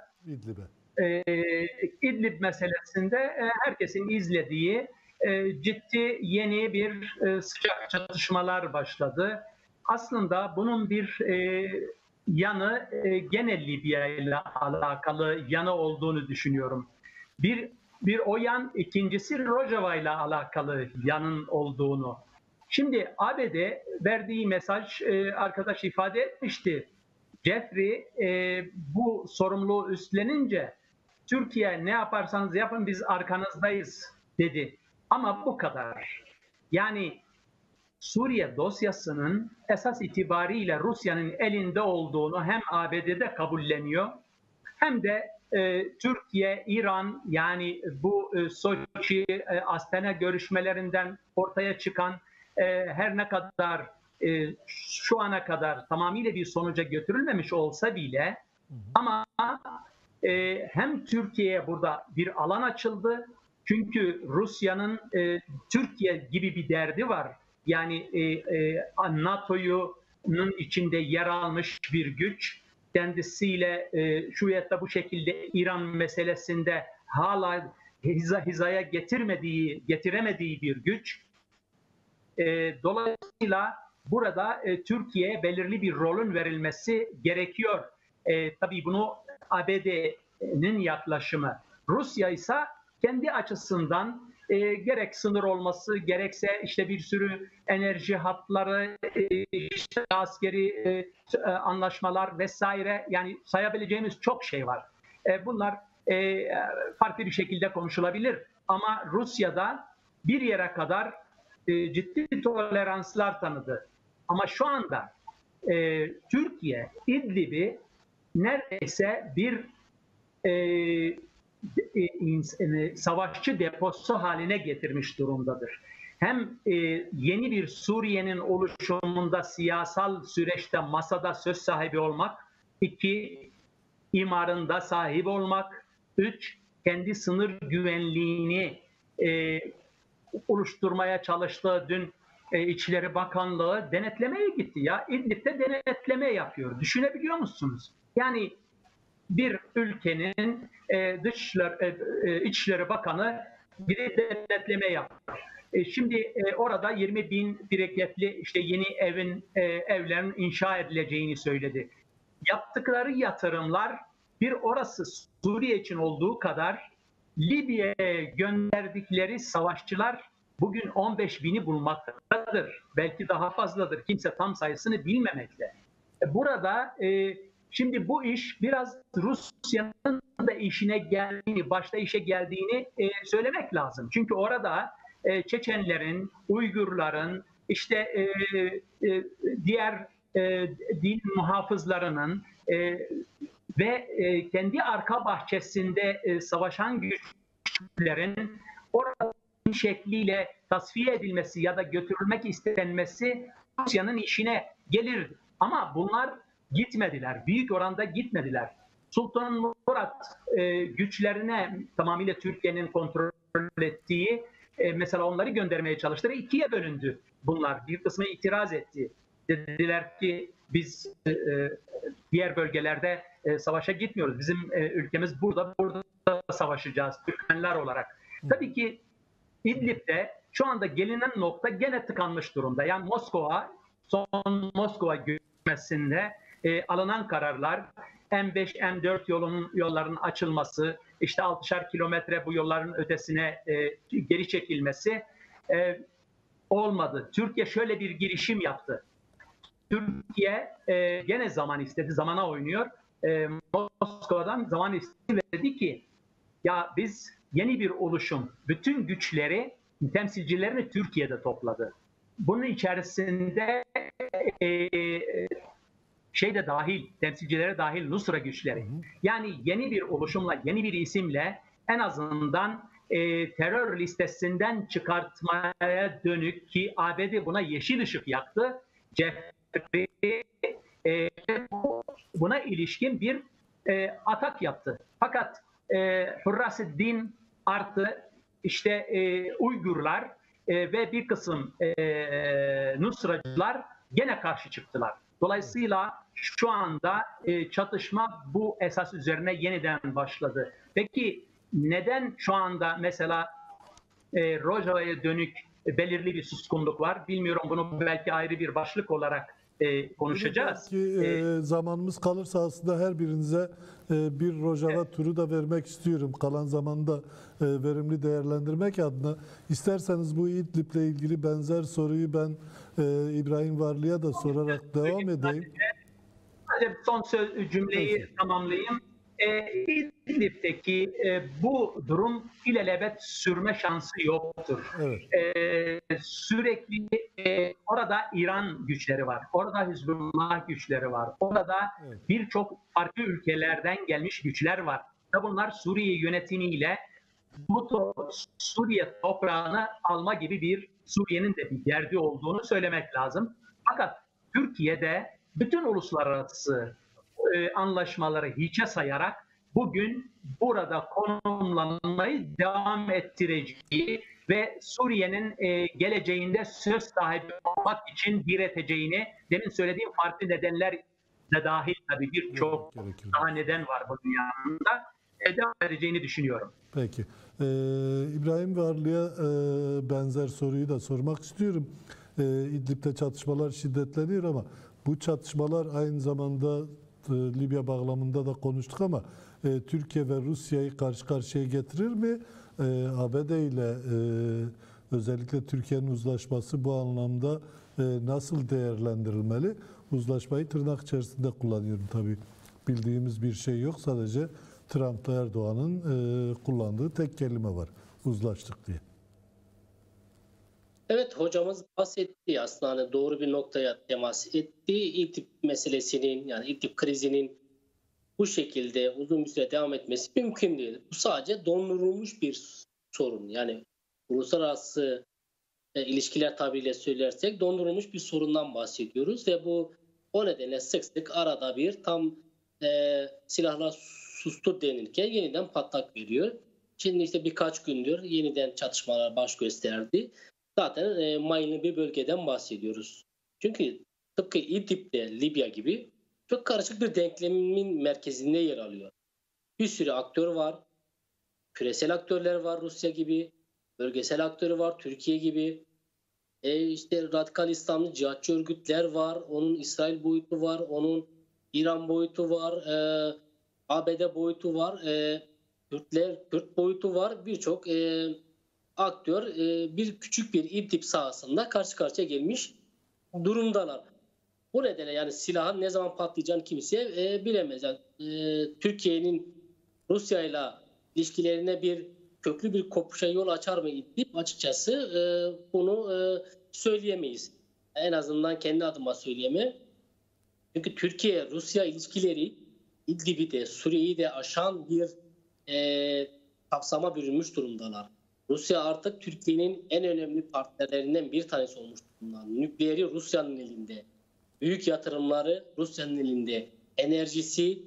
İdlib meselesinde herkesin izlediği ciddi yeni bir sıcak çatışmalar başladı. Aslında bunun bir yanı gene Libya ile alakalı yanı olduğunu düşünüyorum. Bir o yan, ikincisi Rojava ile alakalı yanın olduğunu. Şimdi ABD verdiği mesaj arkadaş ifade etmişti. Jeffrey bu sorumluluğu üstlenince Türkiye ne yaparsanız yapın biz arkanızdayız dedi. Ama bu kadar. Yani Suriye dosyasının esas itibariyle Rusya'nın elinde olduğunu hem ABD'de kabulleniyor hem de Türkiye, İran yani bu Soçi, Astana görüşmelerinden ortaya çıkan her ne kadar şu ana kadar tamamıyla bir sonuca götürülmemiş olsa bile ama hem Türkiye'ye burada bir alan açıldı. Çünkü Rusya'nın Türkiye gibi bir derdi var. Yani NATO'nun içinde yer almış bir güç. Kendisiyle şu ya da bu şekilde İran meselesinde hala hizaya getiremediği bir güç. Dolayısıyla burada Türkiye'ye belirli bir rolün verilmesi gerekiyor. Tabii bunu ABD'nin yaklaşımı. Rusya ise kendi açısından gerek sınır olması, gerekse işte bir sürü enerji hatları, işte askeri anlaşmalar vesaire, yani sayabileceğimiz çok şey var. Bunlar farklı bir şekilde konuşulabilir. Ama Rusya'da bir yere kadar ciddi toleranslar tanıdı. Ama şu anda Türkiye İdlib'i neredeyse bir savaşçı deposu haline getirmiş durumdadır. Hem yeni bir Suriye'nin oluşumunda siyasal süreçte masada söz sahibi olmak, 2 imarında sahip olmak, 3 kendi sınır güvenliğini oluşturmaya çalıştığı dün İçişleri Bakanlığı denetlemeye gitti ya. İdlib'de denetleme yapıyor. Düşünebiliyor musunuz? Yani bir ülkenin İçişleri Bakanı bir denetleme yapıyor. Şimdi orada 20.000 bireketli işte yeni evlerin inşa edileceğini söyledi. Yaptıkları yatırımlar bir orası Suriye için olduğu kadar Libya'ya gönderdikleri savaşçılar bugün 15.000'i bulmaktadır. Belki daha fazladır. Kimse tam sayısını bilmemekte. Burada şimdi bu iş biraz Rusya'nın da işine geldiğini, başta işe geldiğini söylemek lazım. Çünkü orada Çeçenlerin, Uygurların, işte diğer din muhafızlarının ve kendi arka bahçesinde savaşan güçlerin orada şekliyle tasfiye edilmesi ya da götürülmek istenmesi Rusya'nın işine gelir. Ama bunlar gitmediler. Büyük oranda gitmediler. Sultan Murat güçlerine tamamıyla Türkiye'nin kontrol ettiği mesela onları göndermeye çalıştı ve 2'ye bölündü bunlar. Bir kısmı itiraz etti. Dediler ki biz diğer bölgelerde savaşa gitmiyoruz. Bizim ülkemiz burada savaşacağız Türkmenler olarak. Tabii ki İdlib'de şu anda gelinen nokta gene tıkanmış durumda. Yani son Moskova görüşmesinde alınan kararlar M5, M4 yolların açılması, işte 6'şar kilometre bu yolların ötesine geri çekilmesi olmadı. Türkiye şöyle bir girişim yaptı. Türkiye gene zaman istedi, zamana oynuyor. Moskova'dan zaman istedi ve dedi ki ya biz yeni bir oluşum, bütün güçleri, temsilcilerini Türkiye'de topladı. Bunun içerisinde de dahil, temsilcilere dahil Nusra güçleri. Yani yeni bir oluşumla, yeni bir isimle en azından terör listesinden çıkartmaya dönük ki ABD buna yeşil ışık yaktı. Jeffrey buna ilişkin bir atak yaptı. Fakat Hürraseddin artı işte Uygurlar ve bir kısım Nusracılar gene karşı çıktılar. Dolayısıyla şu anda çatışma bu esas üzerine yeniden başladı. Peki neden şu anda mesela Rojava'ya dönük belirli bir suskunluk var? Bilmiyorum, bunu belki ayrı bir başlık olarak konuşacağız. Belki zamanımız kalırsa aslında her birinize bir Rojava turu da vermek istiyorum. Kalan zamanda verimli değerlendirmek adına. İsterseniz bu İdlib'le ilgili benzer soruyu ben İbrahim Varlı'ya da sorarak devam edeyim. Sadece son cümleyi tamamlayayım. İdlib'deki bu durum ilelebet sürme şansı yoktur. Evet. Sürekli orada İran güçleri var, orada Hizbullah güçleri var, orada birçok farklı ülkelerden gelmiş güçler var. Bunlar Suriye yönetimiyle bu Suriye toprağını alma gibi bir Suriye'nin de bir derdi olduğunu söylemek lazım. Fakat Türkiye'de bütün uluslararası anlaşmaları hiçe sayarak bugün burada konumlanmayı devam ettireceği ve Suriye'nin geleceğinde söz sahibi olmak için direteceğini, demin söylediğim farklı nedenler de dahil tabii birçok daha neden var bu dünyada, devam edeceğini düşünüyorum. Peki. İbrahim Varlı'ya benzer soruyu da sormak istiyorum. İdlib'de çatışmalar şiddetleniyor ama bu çatışmalar aynı zamanda Libya bağlamında da konuştuk ama Türkiye ve Rusya'yı karşı karşıya getirir mi? ABD ile özellikle Türkiye'nin uzlaşması bu anlamda nasıl değerlendirilmeli? Uzlaşmayı tırnak içerisinde kullanıyorum tabii. Bildiğimiz bir şey yok. Sadece Trump'la Erdoğan'ın kullandığı tek kelime var. Uzlaştık diye. Evet, hocamız bahsetti aslında, hani doğru bir noktaya temas etti. İdlib meselesinin, yani İdlib krizinin bu şekilde uzun bir süre devam etmesi mümkün değil. Bu sadece dondurulmuş bir sorun. Yani uluslararası ilişkiler tabiriyle söylersek dondurulmuş bir sorundan bahsediyoruz ve bu o nedenle sık sık arada bir tam silahlar sustu denirken yeniden patlak veriyor. Şimdi işte birkaç gündür yeniden çatışmalar baş gösterdi. Zaten mayınlı bir bölgeden bahsediyoruz. Çünkü tıpkı İdlib'de, Libya gibi çok karışık bir denklemin merkezinde yer alıyor. Bir sürü aktör var. Küresel aktörler var Rusya gibi. Bölgesel aktörü var Türkiye gibi. İşte radikal İslamcı cihatçı örgütler var. Onun İsrail boyutu var. Onun İran boyutu var. ABD boyutu var. Kürt boyutu var. Birçok aktör bir küçük bir İdlib sahasında karşı karşıya gelmiş durumdalar. Bu nedenle yani silahın ne zaman patlayacağını kimse bilemez. Yani, Türkiye'nin Rusya ile ilişkilerine köklü bir kopuşa yol açar mı İdlib? Açıkçası bunu söyleyemeyiz. En azından kendi adıma söyleyemem. Çünkü Türkiye-Rusya ilişkileri İdlib'i de Suriye'yi de aşan bir kapsama bürünmüş durumdalar. Rusya artık Türkiye'nin en önemli partnerlerinden bir tanesi olmuş durumda. Nükleeri Rusya'nın elinde. Büyük yatırımları Rusya'nın elinde. Enerjisi,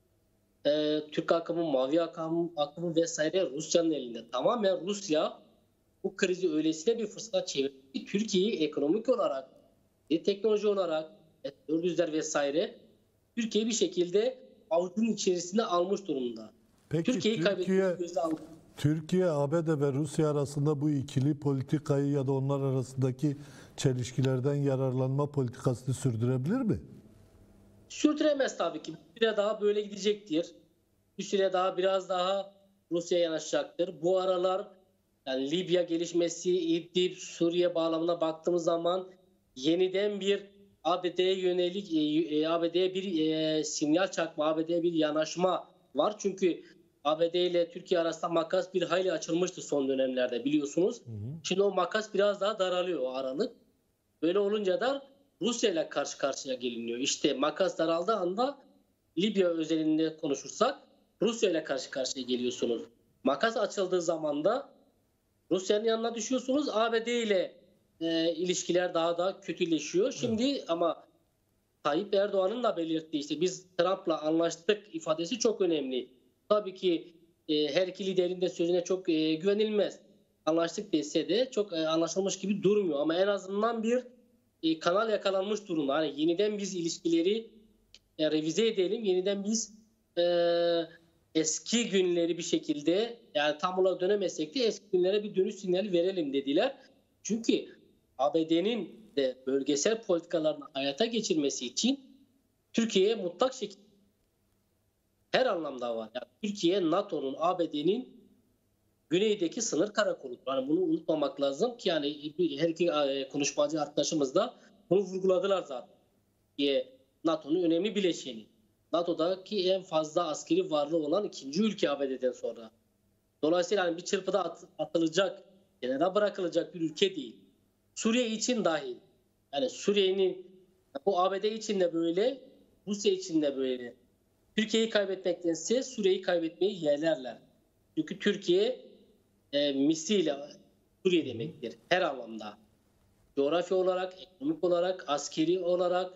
Türk akımı, mavi akımı vesaire Rusya'nın elinde. Tamamen Rusya bu krizi öylesine bir fırsata çevirdi ki Türkiye'yi ekonomik olarak, teknoloji olarak, örgütler vesaire Türkiye bir şekilde avucunun içerisine almış durumda. Peki Türkiye'yi kaybettiğini göze aldı. Türkiye, ABD ve Rusya arasında bu ikili politikayı ya da onlar arasındaki çelişkilerden yararlanma politikasını sürdürebilir mi? Sürdüremez tabii ki. Bir süre daha böyle gidecektir. Bir süre daha biraz daha Rusya'ya yanaşacaktır. Bu aralar yani Libya gelişmesi, İdlib, Suriye bağlamına baktığımız zaman yeniden bir ABD'ye yönelik ABD'ye bir sinyal çakma, ABD'ye bir yanaşma var. Çünkü ABD ile Türkiye arasında makas bir hayli açılmıştı son dönemlerde biliyorsunuz. Şimdi o makas biraz daha daralıyor, o aralık. Böyle olunca da Rusya ile karşı karşıya geliniyor. İşte makas daraldığı anda Libya özelinde konuşursak Rusya ile karşı karşıya geliyorsunuz. Makas açıldığı zaman da Rusya'nın yanına düşüyorsunuz. ABD ile ilişkiler daha da kötüleşiyor. Şimdi ama Tayyip Erdoğan'ın da belirttiği işte biz Trump'la anlaştık ifadesi çok önemli. Tabii ki her iki liderin de sözüne çok güvenilmez. Anlaştık dese de çok anlaşılmış gibi durmuyor. Ama en azından bir kanal yakalanmış durumda. Hani yeniden biz ilişkileri revize edelim. Yeniden biz eski günleri bir şekilde yani tam olarak dönemezsek de eski günlere bir dönüş sinyali verelim dediler. Çünkü ABD'nin de bölgesel politikalarını hayata geçirmesi için Türkiye'ye mutlak şekilde her anlamda var. Yani Türkiye, NATO'nun, ABD'nin güneydeki sınır karakoludur. Yani bunu unutmamak lazım ki yani her iki konuşmacı arkadaşımız da bunu vurguladılar zaten. NATO'nun önemli bileşeni. NATO'daki en fazla askeri varlığı olan ikinci ülke ABD'den sonra. Dolayısıyla yani bir çırpıda atılacak, kenara bırakılacak bir ülke değil. Suriye için dahil. Yani Suriye'nin bu ABD için de böyle, Rusya için de böyle. Türkiye'yi kaybetmektense Suriye'yi kaybetmeyi yeğlerler. Çünkü Türkiye misliyle Suriye demektir her anlamda. Coğrafya olarak, ekonomik olarak, askeri olarak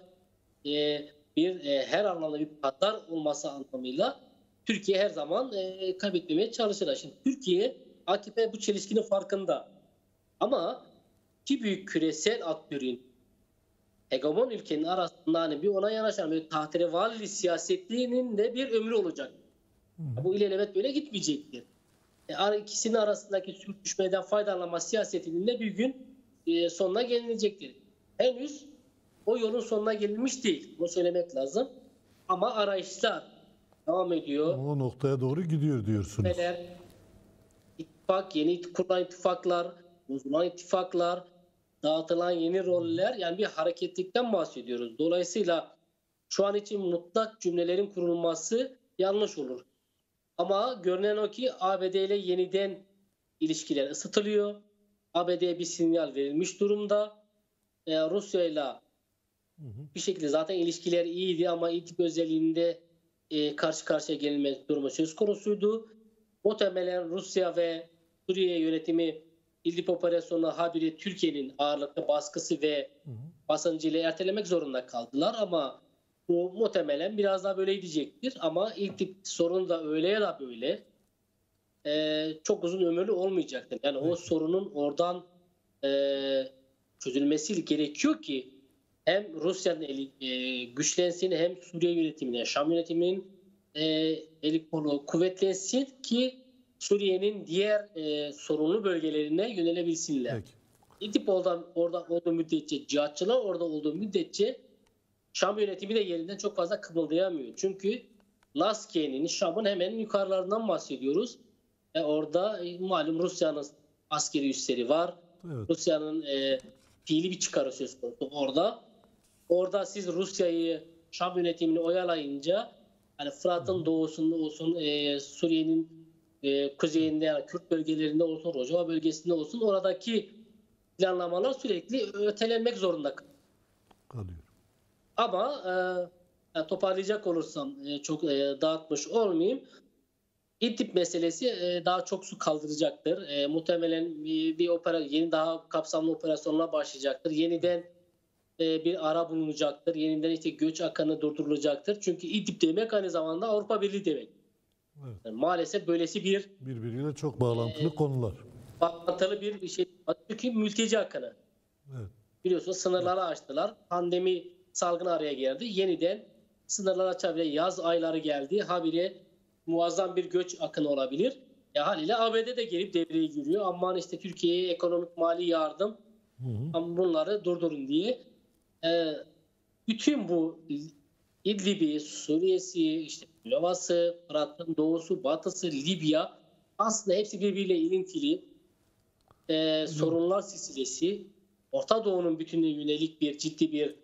her anlamda bir pazar olması anlamıyla Türkiye her zaman kaybetmemeye çalışır. Şimdi Türkiye, AKP bu çelişkinin farkında. Ama iki büyük küresel aktörün hegemon ülkenin arasında hani bir ona yanaşan bir tahterevalli siyasetinin de bir ömrü olacak. Bu ilelebet böyle gitmeyecektir. İkisinin arasındaki sürtüşmeden faydalanma siyasetinin de bir gün sonuna gelinecektir. Henüz o yolun sonuna gelinmiş değil. Bunu söylemek lazım. Ama arayışlar devam ediyor. O noktaya doğru gidiyor diyorsunuz. İttifak, yeni kurulan ittifaklar, bozulan ittifaklar, dağıtılan yeni roller, yani bir hareketlikten bahsediyoruz. Dolayısıyla şu an için mutlak cümlelerin kurulması yanlış olur. Ama görünen o ki ABD ile yeniden ilişkiler ısıtılıyor. ABD'ye bir sinyal verilmiş durumda. Rusya ile bir şekilde zaten ilişkiler iyiydi ama İdlib özelliğinde karşı karşıya gelme durumu söz konusuydu. Muhtemelen Rusya ve Suriye yönetimi İdlib operasyonuna habire Türkiye'nin ağırlıklı baskısı ve basıncıyla ertelemek zorunda kaldılar ama bu muhtemelen biraz daha böyle gidecektir. Ama İdlib sorunu da öyle ya da böyle çok uzun ömürlü olmayacaktır. Yani o sorunun oradan çözülmesi gerekiyor ki hem Rusya'nın eli güçlensin hem Suriye yönetimine, Şam yönetiminin eli kolu kuvvetlensin ki Suriye'nin diğer sorunlu bölgelerine yönelebilsinler. Peki. İdlib orada olduğu müddetçe, cihatçılar orada olduğu müddetçe Şam yönetimi de yerinden çok fazla kımıldayamıyor. Çünkü Laskiye'nin, Şam'ın hemen yukarılarından bahsediyoruz. Orada malum Rusya'nın askeri üsleri var. Evet. Rusya'nın fiili bir çıkarı söz konusu orada. Orada siz Rusya'yı, Şam yönetimini oyalayınca hani Fırat'ın doğusunda olsun, Suriye'nin kuzeyinde yani Kürt bölgelerinde olsun, Rojava bölgesinde olsun oradaki planlamalar sürekli ötelenmek zorunda Kalıyor. ama yani toparlayacak olursam çok dağıtmış olmayayım. İdlib meselesi daha çok su kaldıracaktır. Muhtemelen yeni daha kapsamlı operasyonlar başlayacaktır. Yeniden bir ara bulunacaktır. Yeniden işte göç akını durdurulacaktır. Çünkü İdlib demek aynı zamanda Avrupa Birliği demek. Evet. Yani maalesef böylesi bir Birbiriyle çok bağlantılı konular. bağlantılı bir şey. Çünkü mülteci akını. Evet. Biliyorsunuz sınırları açtılar. Pandemi salgını araya geldi. Yeniden sınırları açabilen yaz ayları geldi. Habire muazzam bir göç akını olabilir. Haliyle ABD de gelip devreye giriyor. Aman işte Türkiye'ye ekonomik mali yardım ama bunları durdurun diye. Bütün bu İdlib'i, Suriye'si, işte Lovası, Fırat'ın doğusu, batısı, Libya aslında hepsi birbiriyle ilintili sorunlar silsilesi. Orta Doğu'nun bütününe yönelik bir ciddi bir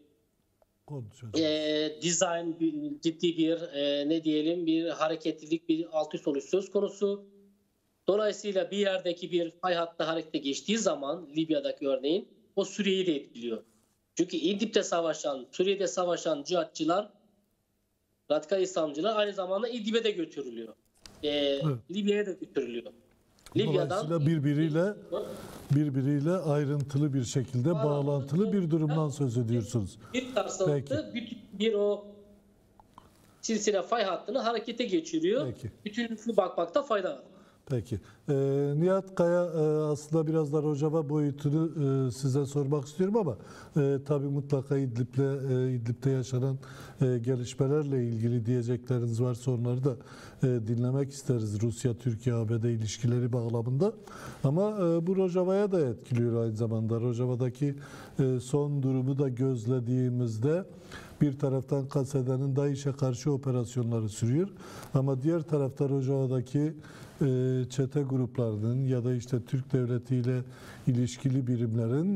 dizayn, ciddi bir ne diyelim bir hareketlilik, bir alt üst oluş söz konusu. Dolayısıyla bir yerdeki bir fay hattı harekete geçtiği zaman Libya'daki örneğin o Suriye'yi de etkiliyor. Çünkü İdlib'de savaşan, Suriye'de savaşan cihatçılar, radikal İslamcılar aynı zamanda İdlib'e de götürülüyor. Libya'ya da götürülüyor. Dolayısıyla birbiriyle ayrıntılı bir şekilde bağlantılı bir durumdan söz ediyorsunuz. Bir sarsıntı bir o silsile fay hattını harekete geçiriyor. Peki. Bütünlüklü bakmakta fayda var. Peki. Nihat Kaya aslında biraz da Rojava boyutunu size sormak istiyorum ama tabii mutlaka İdlib'de yaşanan gelişmelerle ilgili diyecekleriniz varsa onları da dinlemek isteriz. Rusya-Türkiye-ABD ilişkileri bağlamında. Ama bu Rojava'ya da etkiliyor aynı zamanda. Rojava'daki son durumu da gözlediğimizde bir taraftan Kasede'nin DAEŞ'e karşı operasyonları sürüyor. Ama diğer tarafta Rojava'daki çete gruplarının ya da işte Türk devletiyle ilişkili birimlerin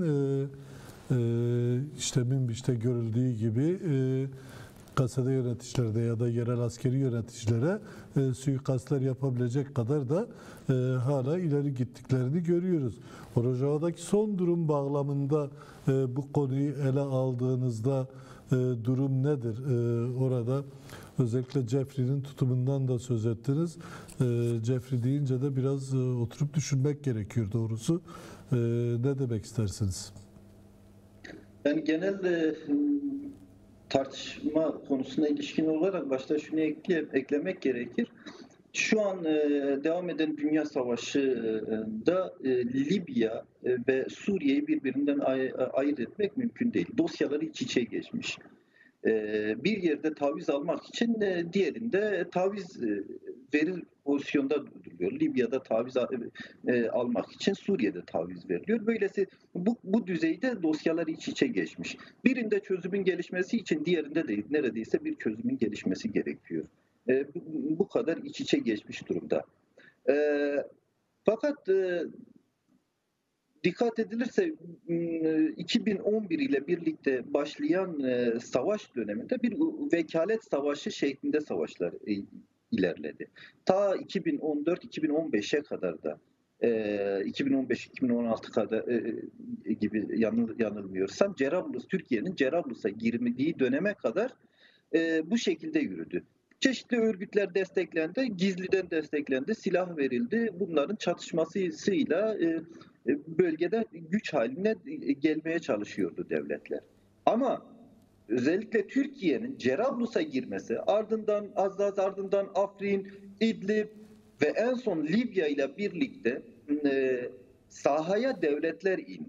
işte Münbiş'te görüldüğü gibi kasede yöneticilerde ya da yerel askeri yöneticilere suikastlar yapabilecek kadar da hala ileri gittiklerini görüyoruz. Rojava'daki son durum bağlamında bu konuyu ele aldığınızda durum nedir? Orada özellikle Jeffrey'nin tutumundan da söz ettiniz. Jeffrey deyince de biraz oturup düşünmek gerekiyor doğrusu. Ne demek istersiniz? Yani genel tartışma konusuna ilişkin olarak başta şunu eklemek gerekir. Şu an devam eden Dünya Savaşı'da Libya ve Suriye'yi birbirinden ayırt etmek mümkün değil. Dosyaları iç içe geçmiş. Bir yerde taviz almak için diğerinde taviz verir pozisyonda duruluyor. Libya'da taviz almak için Suriye'de taviz veriliyor. Böylesi bu düzeyde dosyalar iç içe geçmiş. Birinde çözümün gelişmesi için diğerinde de neredeyse bir çözümün gelişmesi gerekiyor. Bu kadar iç içe geçmiş durumda. Fakat dikkat edilirse 2011 ile birlikte başlayan savaş döneminde bir vekalet savaşı şeklinde savaşlar ilerledi. Ta 2014-2015'e kadar da 2015-2016 kadar gibi yanılmıyorsam Türkiye'nin Cerablus'a girdiği döneme kadar bu şekilde yürüdü. Çeşitli örgütler desteklendi, gizliden desteklendi, silah verildi. Bunların çatışmasıyla bölgede güç haline gelmeye çalışıyordu devletler. Ama özellikle Türkiye'nin Cerablus'a girmesi, ardından Azaz, ardından Afrin, İdlib ve en son Libya ile birlikte sahaya devletler indi.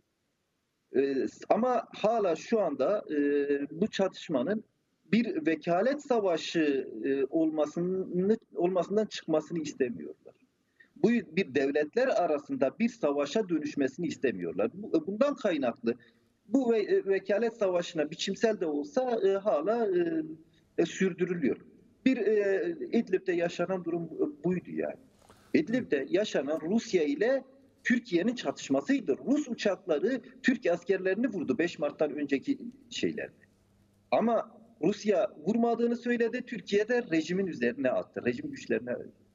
Ama hala şu anda bu çatışmanın bir vekalet savaşı olmasından çıkmasını istemiyorlar. Bu bir devletler arasında bir savaşa dönüşmesini istemiyorlar. Bundan kaynaklı bu vekalet savaşına biçimsel de olsa hala sürdürülüyor. İdlib'de yaşanan durum buydu yani. İdlib'de yaşanan Rusya ile Türkiye'nin çatışmasıydı. Rus uçakları Türk askerlerini vurdu 5 Mart'tan önceki şeylerde. Ama Rusya vurmadığını söyledi. Türkiye de rejimin üzerine attı. Rejim güçlerine.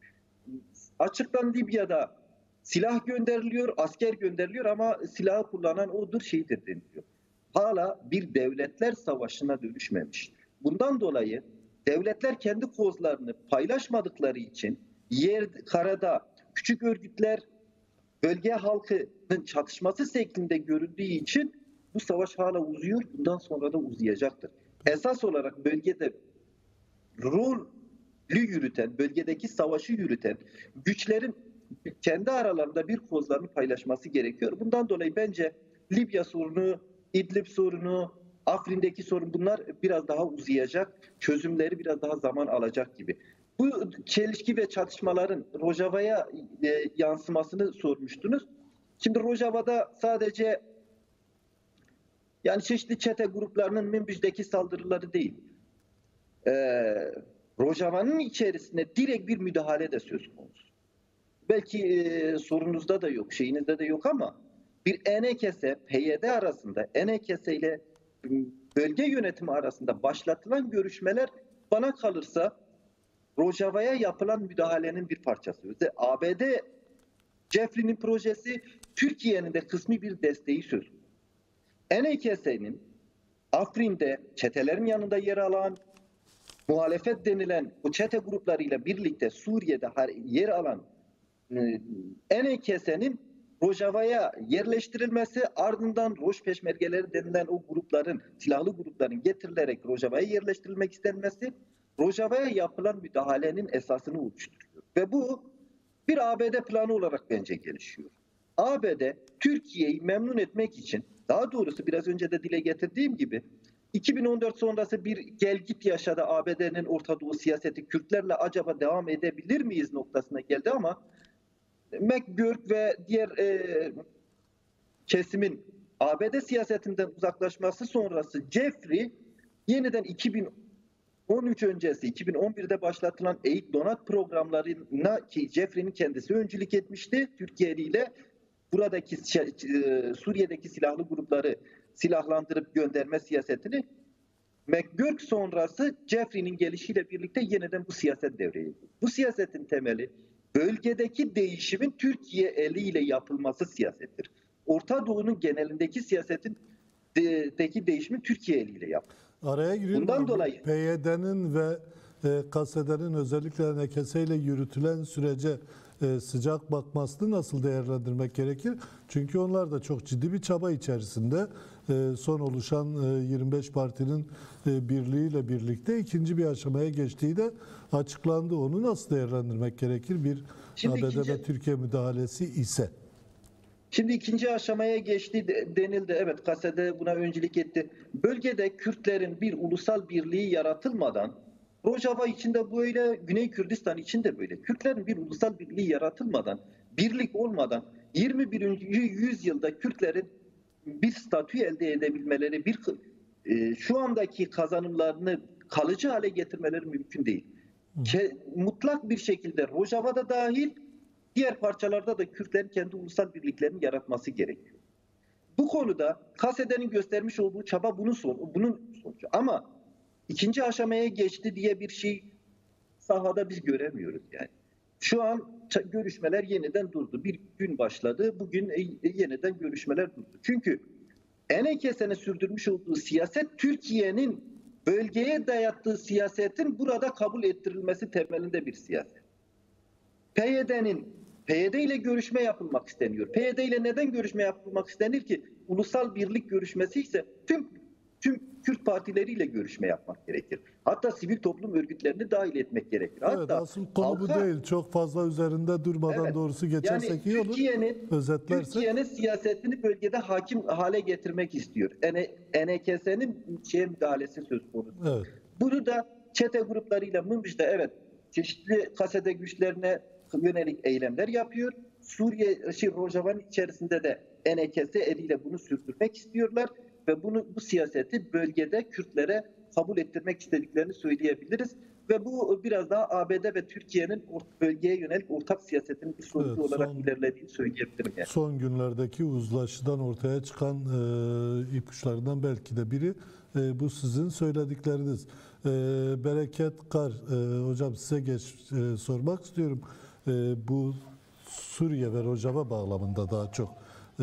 Açıktan Libya'da silah gönderiliyor, asker gönderiliyor ama silahı kullanan odur, şehit deniliyor. Hala bir devletler savaşına dönüşmemiş. Bundan dolayı devletler kendi kozlarını paylaşmadıkları için karada küçük örgütler bölge halkının çatışması şeklinde görüldüğü için bu savaş hala uzuyor. Bundan sonra da uzayacaktır. Esas olarak bölgede rolü yürüten, bölgedeki savaşı yürüten güçlerin kendi aralarında bir kozlarını paylaşması gerekiyor. Bundan dolayı bence Libya sorunu, İdlib sorunu, Afrin'deki sorun bunlar biraz daha uzayacak. Çözümleri biraz daha zaman alacak gibi. Bu çelişki ve çatışmaların Rojava'ya yansımasını sormuştunuz. Şimdi Rojava'da sadece yani çeşitli çete gruplarının Minbij'deki saldırıları değil. Rojava'nın içerisinde direkt bir müdahale de söz konusu. Belki sorunuzda da yok, şeyinizde de yok ama bir ENKS, PYD arasında, ENKS ile bölge yönetimi arasında başlatılan görüşmeler bana kalırsa Rojava'ya yapılan müdahalenin bir parçası. ABD Jeffrey'nin projesi, Türkiye'nin de kısmi bir desteği söz konusu. ENKS'nin Afrin'de çetelerin yanında yer alan, muhalefet denilen bu çete gruplarıyla birlikte Suriye'de yer alan ENKS'nin Rojava'ya yerleştirilmesi, ardından Roj peşmergeleri denilen o grupların, silahlı grupların getirilerek Rojava'ya yerleştirilmek istenmesi, Rojava'ya yapılan müdahalenin esasını oluşturuyor. Ve bu bir ABD planı olarak bence gelişiyor. ABD Türkiye'yi memnun etmek için, daha doğrusu biraz önce de dile getirdiğim gibi 2014 sonrası bir gel git yaşadı ABD'nin Orta Doğu siyaseti, Kürtlerle acaba devam edebilir miyiz noktasına geldi ama McGurk ve diğer kesimin ABD siyasetinden uzaklaşması sonrası Jeffrey yeniden 2013 öncesi 2011'de başlatılan eğit donat programlarına ki Jeffrey'nin kendisi öncülük etmişti Türkiye ile buradaki Suriye'deki silahlı grupları silahlandırıp gönderme siyasetini McGurk sonrası Jeffrey'nin gelişiyle birlikte yeniden bu siyaset devreye girdi. Bu siyasetin temeli bölgedeki değişimin Türkiye eliyle yapılması siyasettir. Orta Doğu'nun genelindeki siyasetin değişimin Türkiye eliyle yapılması. Araya giriyorum. Bundan dolayı PYD'nin ve KSD'nin özellikle NKS ile yürütülen sürece sıcak bakmasını nasıl değerlendirmek gerekir? Çünkü onlar da çok ciddi bir çaba içerisinde son oluşan 25 partinin birliğiyle birlikte ikinci bir aşamaya geçtiği de açıklandı. Onu nasıl değerlendirmek gerekir bir ABD ve Türkiye müdahalesi ise? Şimdi ikinci aşamaya geçti denildi. Evet, KSD buna öncülük etti. Bölgede Kürtlerin bir ulusal birliği yaratılmadan, Rojava içinde böyle, Güney Kürdistan içinde böyle. Kürtlerin bir ulusal birliği yaratılmadan, birlik olmadan 21. yüzyılda Kürtlerin bir statü elde edebilmeleri, şu andaki kazanımlarını kalıcı hale getirmeleri mümkün değil. Mutlak bir şekilde Rojava'da dahil diğer parçalarda da Kürtlerin kendi ulusal birliklerini yaratması gerekiyor. Bu konuda KSD'nin göstermiş olduğu çaba bunun sonucu. Ama ikinci aşamaya geçti diye bir şey sahada biz göremiyoruz yani. Şu an görüşmeler yeniden durdu. Bir gün başladı. Bugün yeniden görüşmeler durdu. Çünkü Enekesene sürdürmüş olduğu siyaset Türkiye'nin bölgeye dayattığı siyasetin burada kabul ettirilmesi temelinde bir siyaset. PYD ile görüşme yapılmak isteniyor. PYD ile neden görüşme yapılmak istenir ki? Ulusal birlik görüşmesi ise tüm Kürt partileriyle görüşme yapmak gerekir. Hatta sivil toplum örgütlerini dahil etmek gerekir. Evet, Hatta asıl konu bu değil. Çok fazla üzerinde durmadan Evet, doğrusu geçersek iyi olur. Özetlersek. Türkiye'nin siyasetini bölgede hakim hale getirmek istiyor. NKS'nin müdahalesi söz konusu. Evet. Bunu da çete gruplarıyla Mınbij'de çeşitli kasede güçlerine yönelik eylemler yapıyor. Rojava'nın içerisinde de NKS eliyle bunu sürdürmek istiyorlar ve bu siyaseti bölgede Kürtlere kabul ettirmek istediklerini söyleyebiliriz. Ve bu biraz daha ABD ve Türkiye'nin bölgeye yönelik ortak siyasetinin bir sonucu olarak ilerlediğini söyleyebilirim. Yani. Son günlerdeki uzlaşıdan ortaya çıkan ipuçlarından belki de biri bu sizin söyledikleriniz. Bereket Kar, hocam size sormak istiyorum. Bu Suriye ve Rojava bağlamında daha çok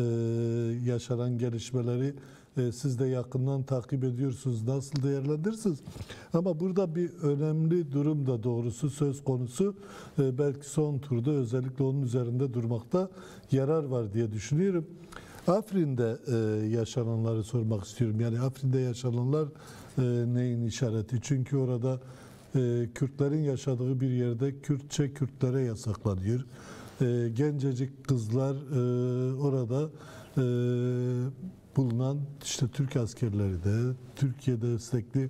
yaşanan gelişmeleri siz de yakından takip ediyorsunuz. Nasıl değerlendirirsiniz? Ama burada bir önemli durum da doğrusu söz konusu. Belki son turda özellikle onun üzerinde durmakta yarar var diye düşünüyorum. Afrin'de yaşananları sormak istiyorum. Yani Afrin'de yaşananlar neyin işareti? Çünkü orada Kürtlerin yaşadığı bir yerde Kürtçe Kürtlere yasaklanıyor. Gencecik kızlar orada bulunan Türk askerleri de Türkiye destekli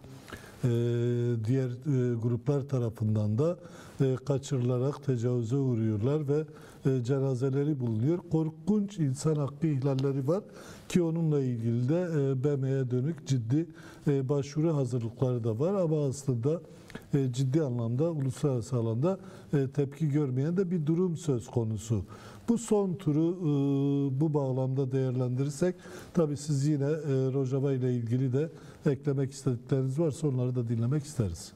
diğer gruplar tarafından da kaçırılarak tecavüze uğruyorlar ve cenazeleri bulunuyor. Korkunç insan hakkı ihlalleri var ki onunla ilgili de BM'ye dönük ciddi başvuru hazırlıkları da var ama aslında ciddi anlamda uluslararası alanda tepki görmeyen de bir durum söz konusu. Bu son turu bu bağlamda değerlendirirsek tabii siz yine Rojava ile ilgili de eklemek istedikleriniz varsa onları da dinlemek isteriz.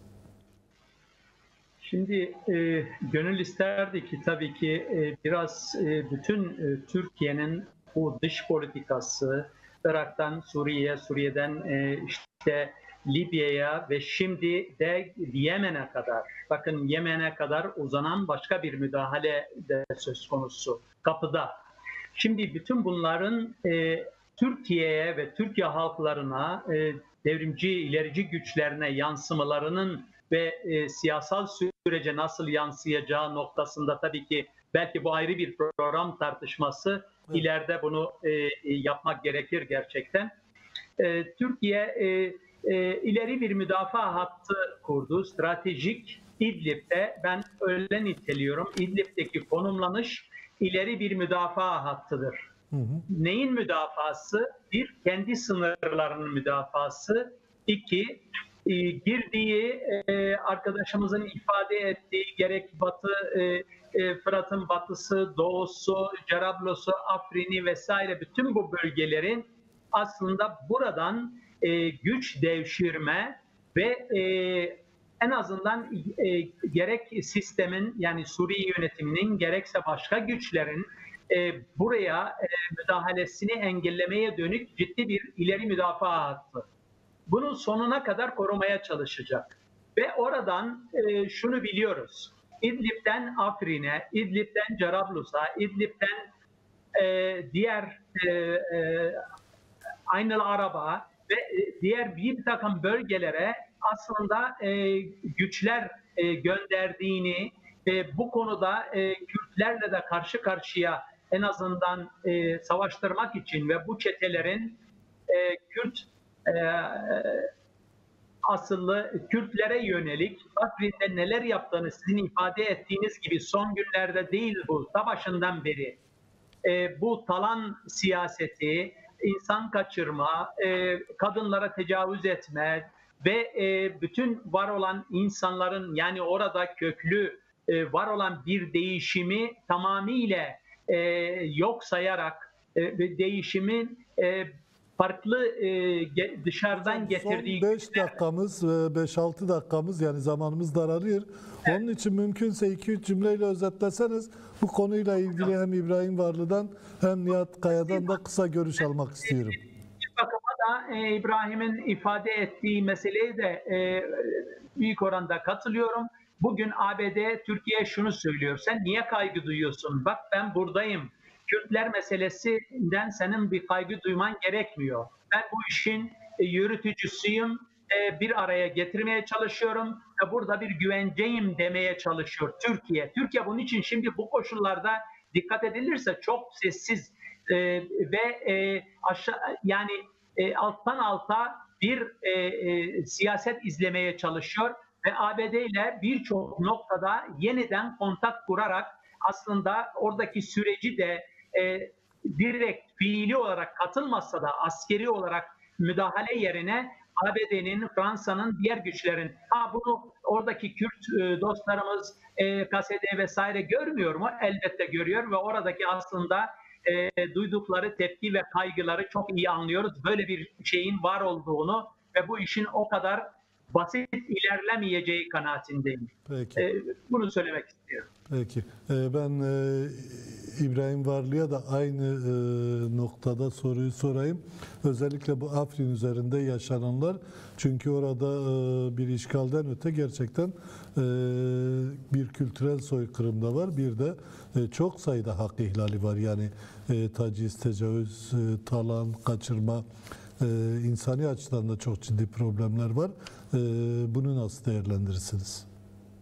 Şimdi gönül isterdi ki tabii ki biraz bütün Türkiye'nin bu dış politikası Irak'tan Suriye'ye, Suriye'den işte Libya'ya ve şimdi de Yemen'e kadar, bakın Yemen'e kadar uzanan başka bir müdahale de söz konusu kapıda. Şimdi bütün bunların Türkiye'ye ve Türkiye halklarına, devrimci, ilerici güçlerine yansımalarının ve siyasal sürece nasıl yansıyacağı noktasında tabii ki belki bu ayrı bir program tartışması. Evet. İleride bunu yapmak gerekir gerçekten. Türkiye ileri bir müdafaa hattı kurdu. Stratejik İdlib'de, ben öyle niteliyorum, İdlib'deki konumlanış ileri bir müdafaa hattıdır. Hı hı. Neyin müdafası? Bir, kendi sınırlarının müdafası. İki, girdiği arkadaşımızın ifade ettiği gerek Batı, Fırat'ın batısı, doğusu, Cerablus'u, Afrin'i vesaire bütün bu bölgelerin aslında buradan güç devşirme ve en azından gerek sistemin yani Suriye yönetiminin gerekse başka güçlerin buraya müdahalesini engellemeye dönük ciddi bir ileri müdafaa hattı. Bunu sonuna kadar korumaya çalışacak. Ve oradan şunu biliyoruz. İdlib'den Afrin'e, İdlib'den Cerablus'a, İdlib'den diğer Aynel Arab'a ve diğer bir takım bölgelere aslında güçler gönderdiğini ve bu konuda Kürtlerle de karşı karşıya en azından savaştırmak için ve bu çetelerin Kürt asıllı Kürtlere yönelik Afrin'de neler yaptığını sizin ifade ettiğiniz gibi son günlerde değil, bu savaşından beri bu talan siyaseti, insan kaçırma, kadınlara tecavüz etme ve bütün var olan insanların yani orada köklü var olan bir değişimi tamamıyla yok sayarak ve değişimin farklı dışarıdan getirdiği Son 5 dakikamız, 5-6 dakikamız, yani zamanımız daralıyor. Onun için mümkünse 2-3 cümleyle özetleseniz bu konuyla ilgili hem İbrahim Varlı'dan hem Nihat Kaya'dan da kısa görüş almak istiyorum. Bir bakıma da İbrahim'in ifade ettiği meseleye de büyük oranda katılıyorum. Bugün ABD Türkiye'ye şunu söylüyor: sen niye kaygı duyuyorsun? Bak ben buradayım. Kürtler meselesinden senin bir kaygı duyman gerekmiyor. Ben bu işin yürütücüsüyüm. Bir araya getirmeye çalışıyorum ve burada bir güvenceyim demeye çalışıyor Türkiye. Türkiye bunun için şimdi bu koşullarda dikkat edilirse çok sessiz ve yani alttan alta bir siyaset izlemeye çalışıyor ve ABD ile birçok noktada yeniden kontak kurarak aslında oradaki süreci de direkt fiili olarak katılmasa da askeri olarak müdahale yerine ABD'nin, Fransa'nın, diğer güçlerin, bunu oradaki Kürt dostlarımız KSD vesaire görmüyor mu? Elbette görüyor ve oradaki aslında duydukları tepki ve kaygıları çok iyi anlıyoruz. Böyle bir şeyin var olduğunu ve bu işin o kadar basit ilerlemeyeceği kanaatindeyim. Peki. Bunu söylemek istiyorum. Peki. Ben İbrahim Varlı'ya da aynı noktada soruyu sorayım. Özellikle bu Afrin üzerinde yaşananlar. Çünkü orada bir işgalden öte gerçekten bir kültürel soykırım da var. Bir de çok sayıda hak ihlali var. Yani taciz, tecavüz, talan, kaçırma, insani açıdan da çok ciddi problemler var. Bunu nasıl değerlendirirsiniz?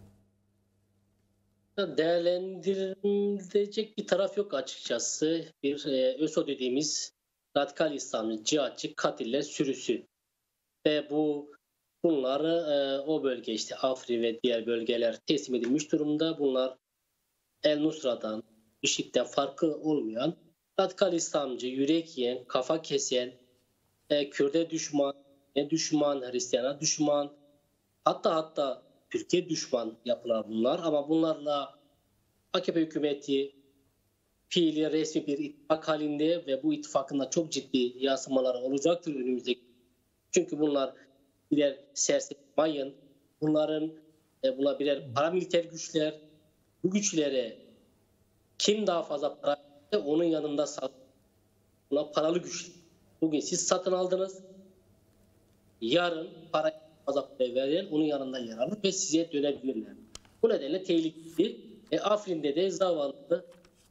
Değerlendirilecek bir taraf yok açıkçası. Bir ÖSO dediğimiz radikal İslamcı, cihatçı, katiller sürüsü. Ve bunları o bölge, işte Afrin ve diğer bölgeler teslim edilmiş durumda. Bunlar El Nusra'dan, IŞİD'den farkı olmayan radikal İslamcı, yürek yiyen, kafa kesen, Kürt'e düşman, Hristiyan'a düşman, hatta Türkiye düşman yapılar bunlar. Ama bunlarla AKP hükümeti fiili resmi bir ittifak halinde ve bu ittifakında çok ciddi yansımaları olacaktır önümüzdeki. Çünkü bunlar birer serseri mayın, bunlar birer paramiliter güçler. Bu güçlere kim daha fazla para verirse onun yanında buna paralı güç. Bugün siz satın aldınız, yarın para fazla veren onun yanında yer alır ve size dönebilirler. Bu nedenle tehlikeli. Afrin'de de zavallı,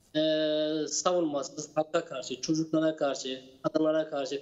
savunmasız, hakka karşı, çocuklara karşı, kadınlara karşı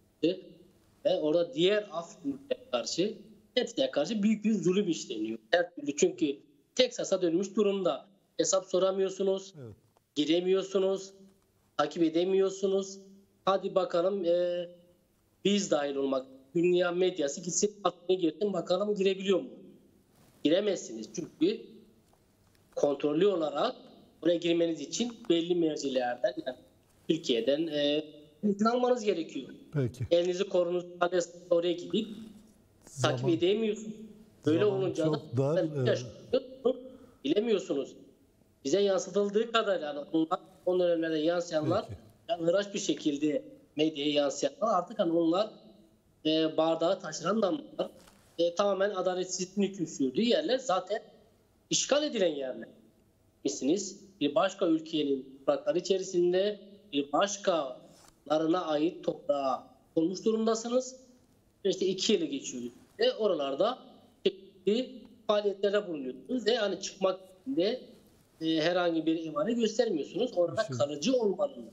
ve orada diğer Afrin'e karşı, hepsine karşı büyük bir zulüm işleniyor. Her türlü, çünkü Teksas'a dönmüş durumda. Hesap soramıyorsunuz, evet, giremiyorsunuz, takip edemiyorsunuz. Hadi bakalım biz dahil olmak, dünya medyası gitsin, aklına girsin bakalım girebiliyor mu? Giremezsiniz çünkü kontrollü olarak oraya girmeniz için belli mercilerden, yani Türkiye'den izin almanız gerekiyor. Peki. Elinizi korunuz, oraya gidip takip edemiyorsunuz. Böyle olunca çok dar, bilemiyorsunuz. Bize yansıtıldığı kadar, yani o dönemlerde yansıyanlar, yani hıraş bir şekilde medyaya yansıyanlar, artık onlar bardağı taşıran adamlar, tamamen adaletsizliğin hüküm sürdüğü yerler zaten işgal edilen yerler. Misiniz? Bir başka ülkenin toprakları içerisinde bir başkalarına ait toprağa olmuş durumdasınız. İşte 2 yılı geçiyor ve oralarda çeşitli faaliyetlere bulunuyorsunuz ve hani çıkmak de herhangi bir imane göstermiyorsunuz. Orada kalıcı olmanın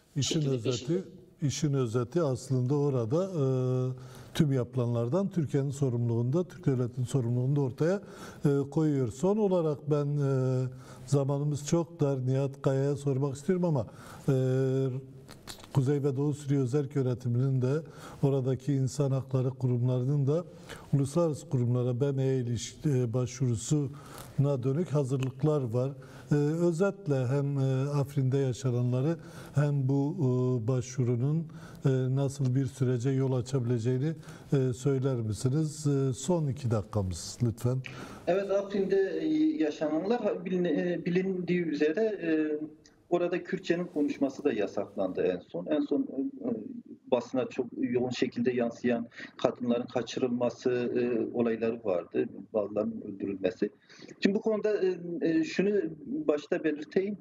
İşin özeti aslında orada tüm yapılanlardan Türkiye'nin sorumluluğunda, Türk devletinin sorumluluğunda ortaya koyuyor. Son olarak ben zamanımız çok dar, Nihat Kaya'ya sormak istiyorum ama Kuzey ve Doğu Suriye Özerk Yönetimi'nin de oradaki insan hakları kurumlarının da uluslararası kurumlara BM'ye başvurusuna dönük hazırlıklar var. Özetle hem Afrin'de yaşananları hem bu başvurunun nasıl bir sürece yol açabileceğini söyler misiniz? Son 2 dakikamız lütfen. Evet, Afrin'de yaşananlar bilindiği üzere orada Kürtçenin konuşması da yasaklandı en son. En son basına çok yoğun şekilde yansıyan kadınların kaçırılması olayları vardı. Bazılarının öldürülmesi. Şimdi bu konuda şunu başta belirteyim.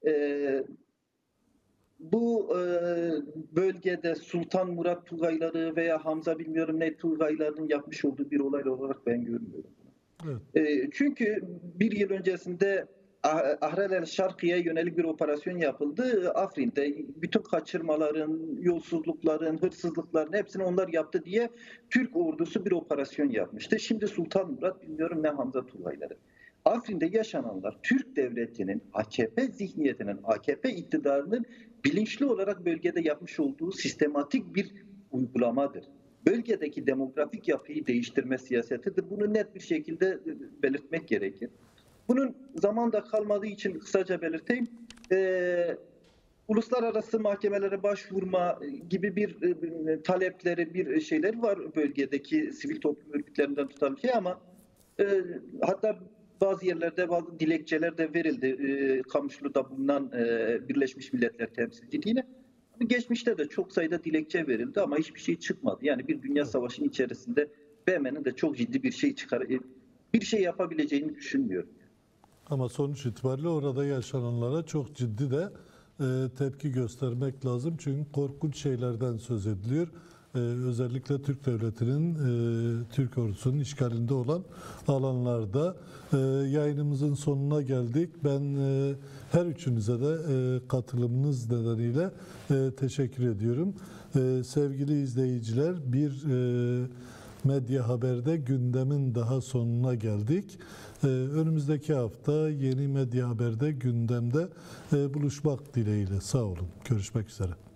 Bu bölgede Sultan Murat Tugayları veya Hamza bilmiyorum ne Tugaylarının yapmış olduğu bir olay olarak ben görmüyorum. Evet. Çünkü bir yıl öncesinde Ahrar el-Şarkiye yönelik bir operasyon yapıldı. Afrin'de bütün kaçırmaların, yolsuzlukların, hırsızlıkların hepsini onlar yaptı diye Türk ordusu bir operasyon yapmıştı. Şimdi Sultan Murat bilmiyorum ne Hamza Tugayları. Afrin'de yaşananlar Türk devletinin, AKP zihniyetinin, AKP iktidarının bilinçli olarak bölgede yapmış olduğu sistematik bir uygulamadır. Bölgedeki demografik yapıyı değiştirme siyasetidir. Bunu net bir şekilde belirtmek gerekir. Bunun zamanda kalmadığı için kısaca belirteyim. Uluslararası mahkemelere başvurma gibi bir talepleri, bir şeyleri var bölgedeki sivil toplum örgütlerinden tutan ama hatta bazı yerlerde bazı dilekçeler de verildi Kamışlı'da bulunan Birleşmiş Milletler temsilciliğine. Geçmişte de çok sayıda dilekçe verildi ama hiçbir şey çıkmadı. Yani bir dünya savaşının içerisinde BM'nin de çok ciddi bir şey yapabileceğini düşünmüyorum. Ama sonuç itibariyle orada yaşananlara çok ciddi de tepki göstermek lazım. Çünkü korkunç şeylerden söz ediliyor. Özellikle Türk Devleti'nin, Türk ordusunun işgalinde olan alanlarda. Yayınımızın sonuna geldik. Ben her üçünüze de katılımınız nedeniyle teşekkür ediyorum. Sevgili izleyiciler, bir Medya Haber'de gündemin daha sonuna geldik. Önümüzdeki hafta yeni Medya Haber'de gündemde buluşmak dileğiyle. Sağ olun. Görüşmek üzere.